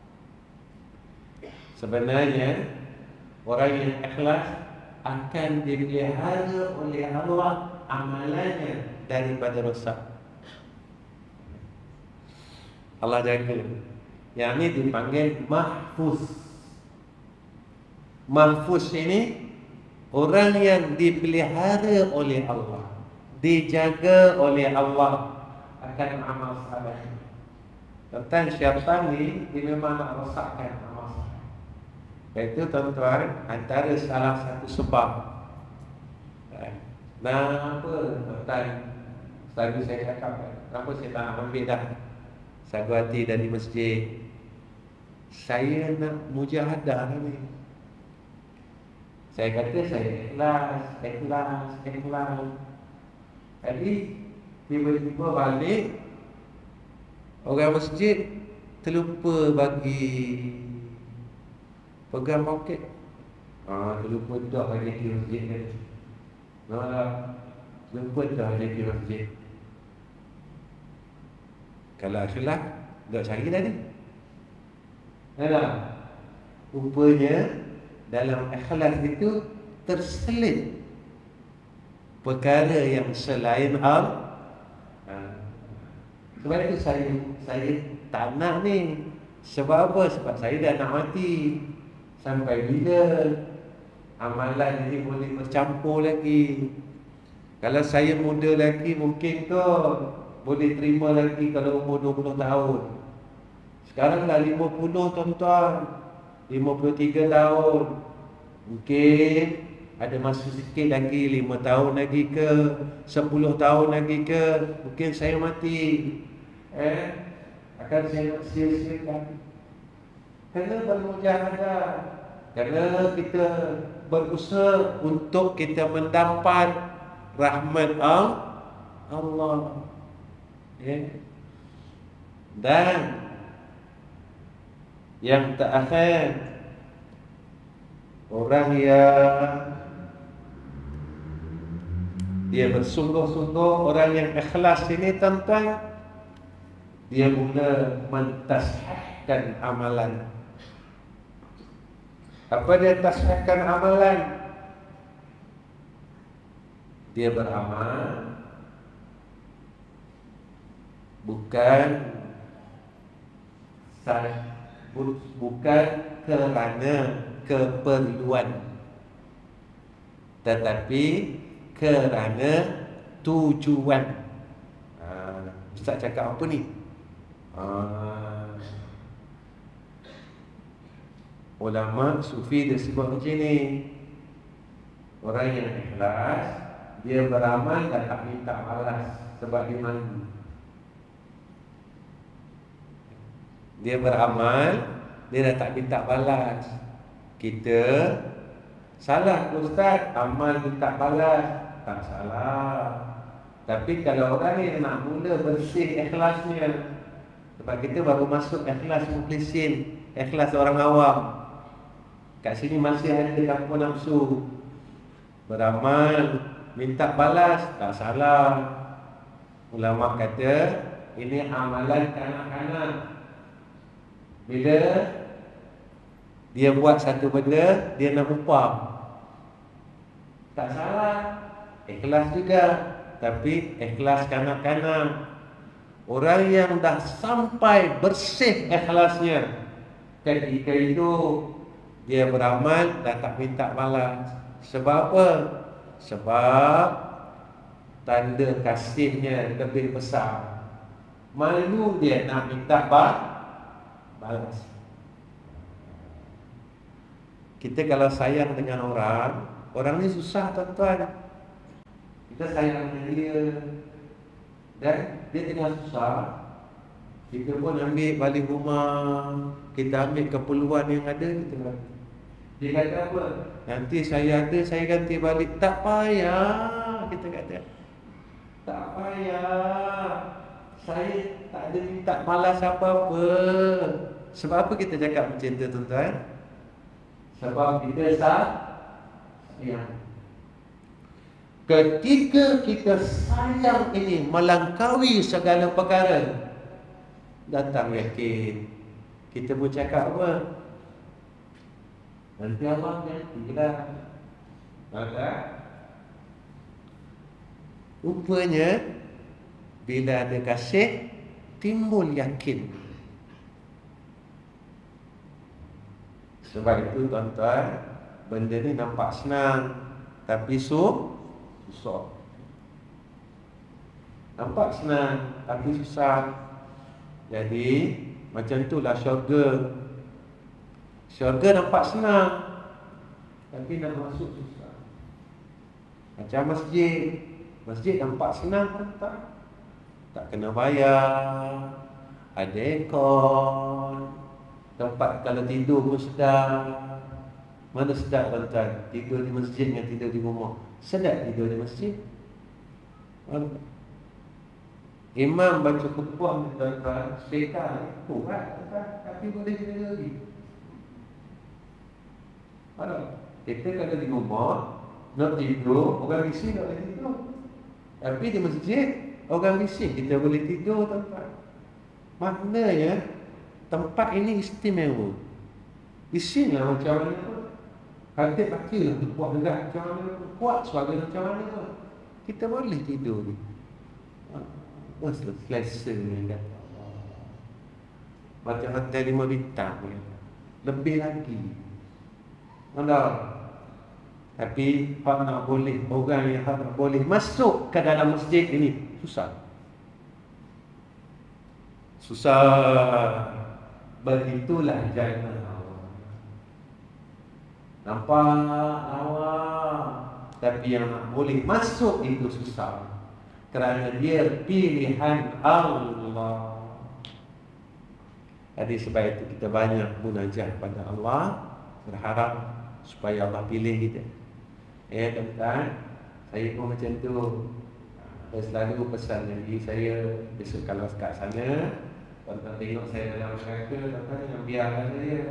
Speaker 2: Sebenarnya orang yang ikhlas akan dipelihara oleh Allah amalannya daripada rosak. Allah jaga. Yang ini dipanggil mahfuz. Mahfuz ini orang yang dipelihara oleh Allah, dijaga oleh Allah akan amal saleh. Tentang syaitan ni, dia memang nak rosakkan amal saleh. Itu tuan-tuan, antara salah satu sebab. Kenapa tuan-tuan, selalu saya cakap, kenapa saya tak nak ambil dah sagu hati dari masjid? Saya nak mujahadah ni. Saya kata saya ikhlas. Jadi tiba-tiba balik, orang masjid terlupa bagi pegang poket. Terlupa dah bagi di masjid kan. Terlupa dah bagi di masjid. Kalau ikhlas, tak cari dah ni. Rupanya dalam ikhlas itu terselit perkara yang selain Allah. Sebab itu saya tak nak ni. Sebab apa? Sebab saya dah nak mati. Sampai bila amalan ini boleh bercampur lagi? Kalau saya muda lagi, mungkin boleh terima lagi kalau umur 20 tahun. Sekarang dah 50 tuan-tuan, 53 tahun. Mungkin ada masa sikit lagi, 5 tahun lagi ke, 10 tahun lagi ke, mungkin saya mati. Akan saya nak sia-siakan. Kena bermujahadah, kerana kita berusaha untuk kita mendapat rahmat Allah. Dan yang terakhir, orang yang dia bersungguh-sungguh, orang yang ikhlas ini tuan-tuan, dia mula mentashihkan amalan. Apa dia tashihkan amalan? Dia beramal bukan kerana keperluan, tetapi kerana tujuan. Ustaz cakap apa ni? Ulama sufi dia sebut macam ni. Orang yang ikhlas, dia beramal dan tak minta balas sebab dia malu. Dia beramal dia dah tak minta balas. Kita salah Ustaz, amal minta balas. Tak salah. Tapi kalau orang yang nak mula bersih ikhlasnya, sebab kita baru masuk ikhlas mukhlisin, ikhlas orang awam. Kat sini masih ada hawa nafsu. Beramal minta balas, tak salah. Ulama kata ini amalan kanak-kanak. Bila dia buat satu benda, dia nak upah, tak salah. Ikhlas juga, tapi ikhlas kanak-kanak. Orang yang dah sampai bersih ikhlasnya, ketika itu dia beramal dah tak minta balas. Sebab apa? Sebab tanda kasihnya lebih besar. Malu dia nak minta balas. Kita kalau sayang dengan orang ni susah tuan-tuan. Kita sayang dengan dia dan dia tengah susah, kita pun ambil balik rumah, kita ambil keperluan yang ada, kita balik. Dia kata apa? Nanti saya ada, saya ganti balik. Tak payah, kita kata. Tak payah, saya tak ada minta malas apa-apa. Sebab apa kita cakap macam tu tuan-tuan? Sebab kita sayang. Ketika kita sayang ini melangkaui segala perkara, datang yakin. Kita pun cakap apa? Nanti Allah gantilah. Maka rupanya bila ada kasih, timbul yakin. Sebab itu tuan-tuan, benda ni nampak senang, tapi susah. Nampak senang, tapi susah. Jadi macam itulah syurga. Syurga nampak senang, tapi nak masuk susah. Macam masjid. Masjid nampak senang, tak kena bayar, ada aircon, tempat kalau tidur pun sedap. Mana sedap tuan-tuan? Tidur di masjid dengan tidur di rumah. Sedap tidur di masjid. Imam baca khutbah tuan-tuan, speaker kuat tuan-tuan, tapi boleh tidur lagi. Kita kalau di rumah nak tidur, orang bising tak boleh tidur. Tapi di masjid, orang bising kita boleh tidur tuan-tuan. Maknanya tempat ini istimewa. Bisinglah macam mana pun, hati bacalah kuat dengar macam mana pun, kuat suara macam mana pun, kita boleh tidur ni. Selesa ni kata Allah. Baca hotel 5 bintang ni, lebih lagi. Mana? Tapi hak nak boleh, orang yang hak nak boleh masuk ke dalam masjid ini susah. Susah. Begitulah jalan Allah. Nampak awak, tapi yang nak boleh masuk itu susah. Kerana dia pilihan Allah. Jadi sebab itu kita banyak munajat pada Allah, berharap supaya Allah pilih kita. Tuan-tuan, saya pun macam tu. Saya selalu pesan lagi, saya besok kalau kat sana, tuan-tuan tengok saya dalam neraka, tuan-tuan jangan biarkan saya.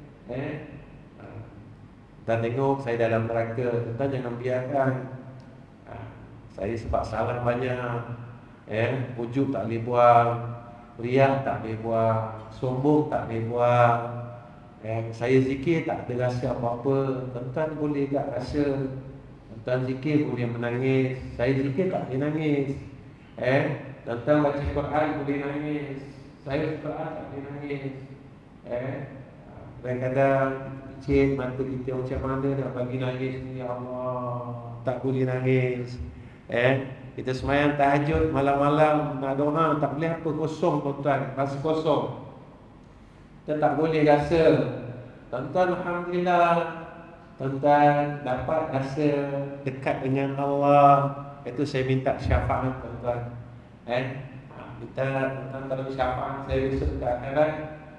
Speaker 2: Tuan tengok saya dalam neraka, tuan-tuan jangan biarkan. Saya sebab salah banyak, ujub tak boleh buang, riak tak boleh buang, sombong tak boleh buang. Saya zikir tak ada rasa apa-apa. Tuan-tuan boleh tak rasa? Tuan-tuan zikir boleh menangis, saya zikir tak boleh nangis. Tuan-tuan baca Quran boleh nangis, saya baca Quran tak boleh nangis. Kadang-kadang kecil mata kita macam mana nak bagi nangis ni, ya Allah, tak boleh nangis. Kita semayang tahajud malam-malam nak doa, tak boleh apa, kosong tuan-tuan, rasa kosong. Kita tak boleh rasa. Tuan-tuan alhamdulillah, tuan-tuan dapat rasa dekat dengan Allah. Itu saya minta syafaat tuan-tuan. Minta tuan-tuan kalau syafaat saya besok ke akhirat,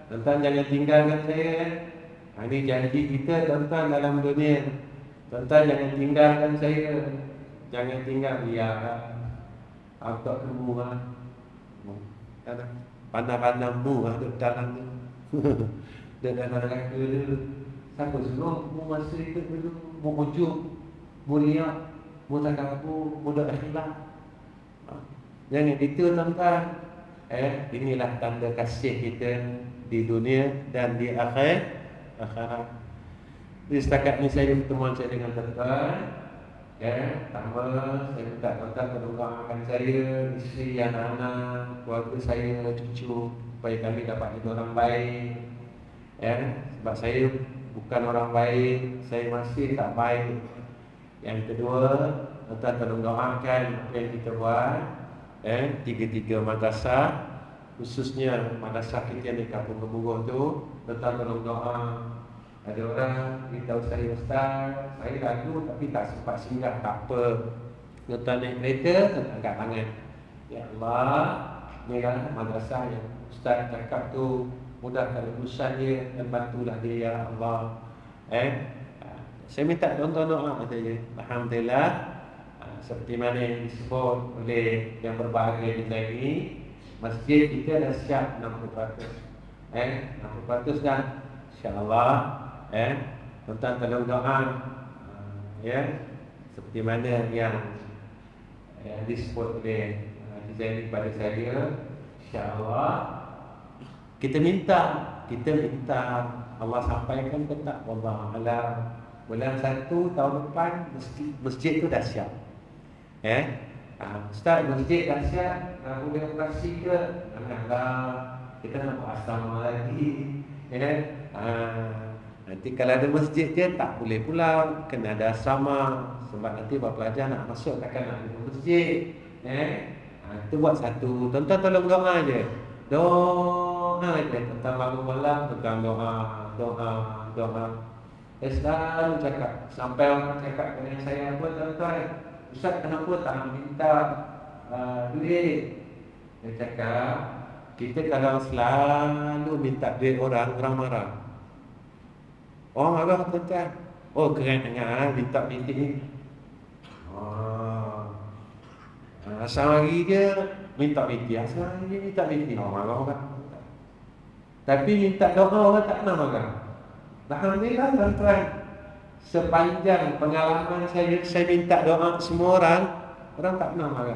Speaker 2: Tuan-tuan jangan tinggalkan saya. Ini janji kita tuan-tuan dalam dunia. Tuan-tuan jangan tinggalkan saya. Jangan tinggal dia. Agak kemuah. Pandang-pandang mu ada dalam tu. Dia dalam neraka dulu. Siapa suruh mu masa itu dulu? Mu ujung, mu liak, mu takabbur, mu dak ikhlas. Jangan itu tuan-tuan. Inilah tanda kasih kita di dunia dan di akhirat. Jadi setakat ni saya pertemuan saya dengan tuan-tuan. Pertama saya minta tuan-tuan tolong doakan saya, isteri, anak-anak, keluarga saya, cucu, supaya kami dapat jadi orang baik. Sebab saya bukan orang baik, saya masih tak baik. Yang kedua, tuan-tuan tolong doakan apa yang kita buat. Tiga-tiga madrasah, khususnya madrasah kita di Kampung Kemuruh tu, tuan-tuan tolong doa. Ada orang beritahu saya, Ustaz, saya lalu tapi tak sempat singgah. Tak apa, tuan-tuan naik kereta, tuan-tuan angkat tangan. Ya Allah, inilah madrasah yang Ustaz cakap tu, mudahkan urusan dia dan bantulah dia, ya Allah. Saya minta tuan-tuan doa saja. Alhamdulillah, seperti mana yang disebut oleh yang berbahagia di sini, masjid kita dah siap 60%. 60% dah, insya-Allah. Tuan-tuan tolong doa, seperti mana yang disebut oleh Zaini kepada saya, insya-Allah. Kita minta Allah sampaikan ke tak, wallahu alam. Bulan 1 tahun depan masjid tu dah siap. Ustaz, masjid dah siap, nak boleh operasi ke? Janganlah, kita nak buat asrama lagi. Nanti kalau ada masjid je tak boleh pula, kena ada asrama. Sebab nanti pelajar nak masuk takkan nak ada masjid. Itu buat satu. Tuan-tuan tolong doa je. Doa je. Tuan-tuan bangun malam, tuan-tuan doa. Saya selalu cakap, sampai orang cakap dengan saya apa, tuan-tuan, Ustaz kenapa tak minta duit? Dia cakap, kita kalau selalu minta duit orang marah. Orang marah tuan-tuan. Oh keren dengar minta duit ni. Asal hari dia minta duit, asal hari dia minta duit. Orang marah orang. Tapi minta doa orang tak pernah marah. Alhamdulillah tuan-tuan, sepanjang pengalaman saya minta doa semua orang tak pernah marah.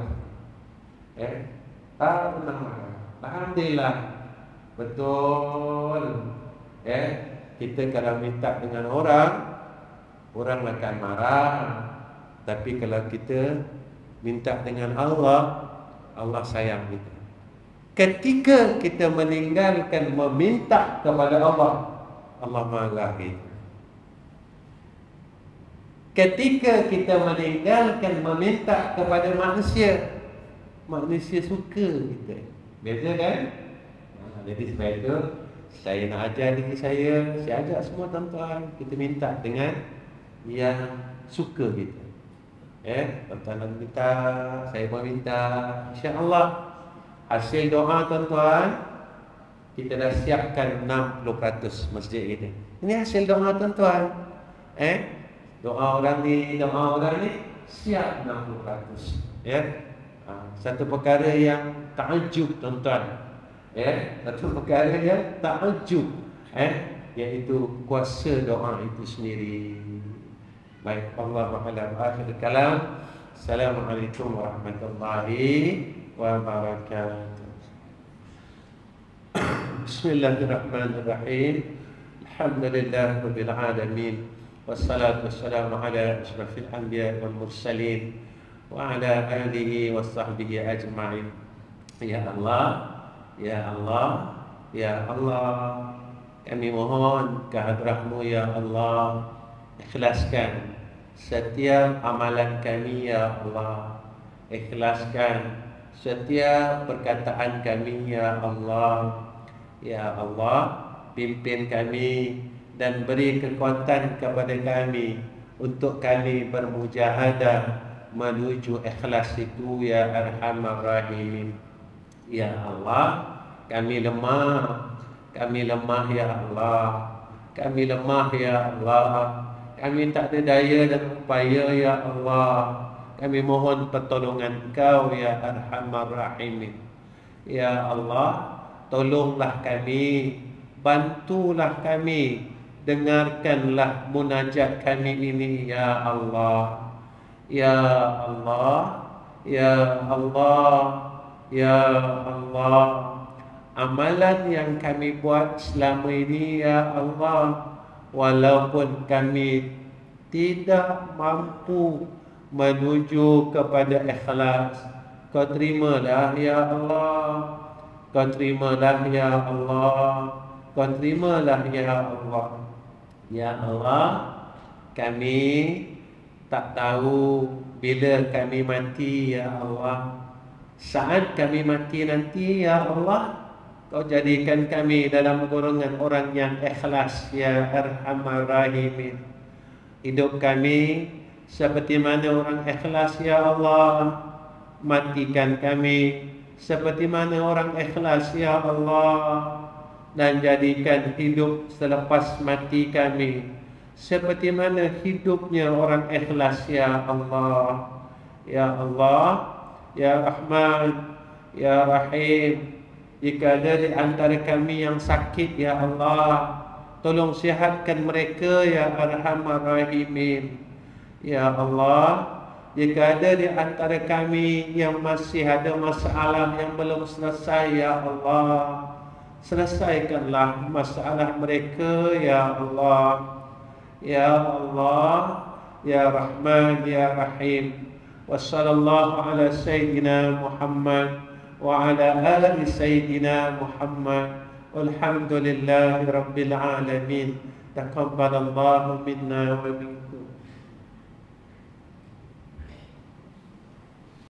Speaker 2: Tak pernah marah. Alhamdulillah. Betul. Kita kalau minta dengan orang akan marah. Tapi kalau kita minta dengan Allah sayang kita. Ketika kita meninggalkan meminta kepada Allah marah kita. Ketika kita meninggalkan meminta kepada manusia suka kita. Beza kan? Jadi sebab itu saya nak ajar diri saya ajak semua tuan-tuan, kita minta dengan yang suka kita. Tuan-tuan minta, saya pun minta. InsyaAllah hasil doa tuan-tuan, kita dah siapkan 60% masjid kita. Ini hasil doa tuan-tuan. Doa orang ni siap 60%. Satu perkara yang takjub tuan-tuan. Satu perkara yang takjub, iaitu kuasa doa itu sendiri. Baik, Allahu a'lam. Akhir kalam. Assalamualaikum warahmatullahi wabarakatuh. Bismillahirrahmanirrahim. Alhamdulillah rabbil alamin. Wassalatu wassalamu ala asyrafil anbiya wal mursalin wa ala alihi wa sahbihi ajma'in. Ya Allah, ya Allah, ya Allah, kami mohon kehadratmu ya Allah, ikhlaskan setiap amalan kami ya Allah, ikhlaskan setiap perkataan kami ya Allah. Ya Allah, pimpin kami dan beri kekuatan kepada kami untuk kami bermujahadah menuju ikhlas itu ya Arhamar Rahimin. Ya Allah, kami lemah, Kami lemah ya Allah. Kami lemah ya Allah. Kami tak ada daya dan upaya ya Allah. Kami mohon pertolongan Kau ya Arhamar Rahimin. Ya Allah, tolonglah kami, bantulah kami, dengarkanlah munajat kami ini ya Allah. Ya Allah, ya Allah, ya Allah. Amalan yang kami buat selama ini ya Allah, walaupun kami tidak mampu menuju kepada ikhlas, Kau terimalah ya Allah. Kau terimalah ya Allah. Kau terimalah ya Allah. Ya Allah, kami tak tahu bila kami mati ya Allah. Saat kami mati nanti ya Allah, Kau jadikan kami dalam golongan orang yang ikhlas ya Arhamar Rahimin. Hidup kami seperti mana orang ikhlas ya Allah. Matikan kami seperti mana orang ikhlas ya Allah. Dan jadikan hidup selepas mati kami seperti mana hidupnya orang ikhlas ya Allah. Ya Allah, ya Rahman, ya Rahim. Jika ada di antara kami yang sakit ya Allah, tolong sihatkan mereka ya Arhamar Rahimin. Ya Allah, jika ada di antara kami yang masih ada masalah yang belum selesai ya Allah, selesaikanlah masalah mereka ya Allah. Ya Allah, ya Rahman, ya Rahim. Wa sallallahu ala sayyidina Muhammad wa ala ali sayyidina Muhammad. Walhamdulillahi rabbil alamin. Taqabbalallahu minna wa minkum.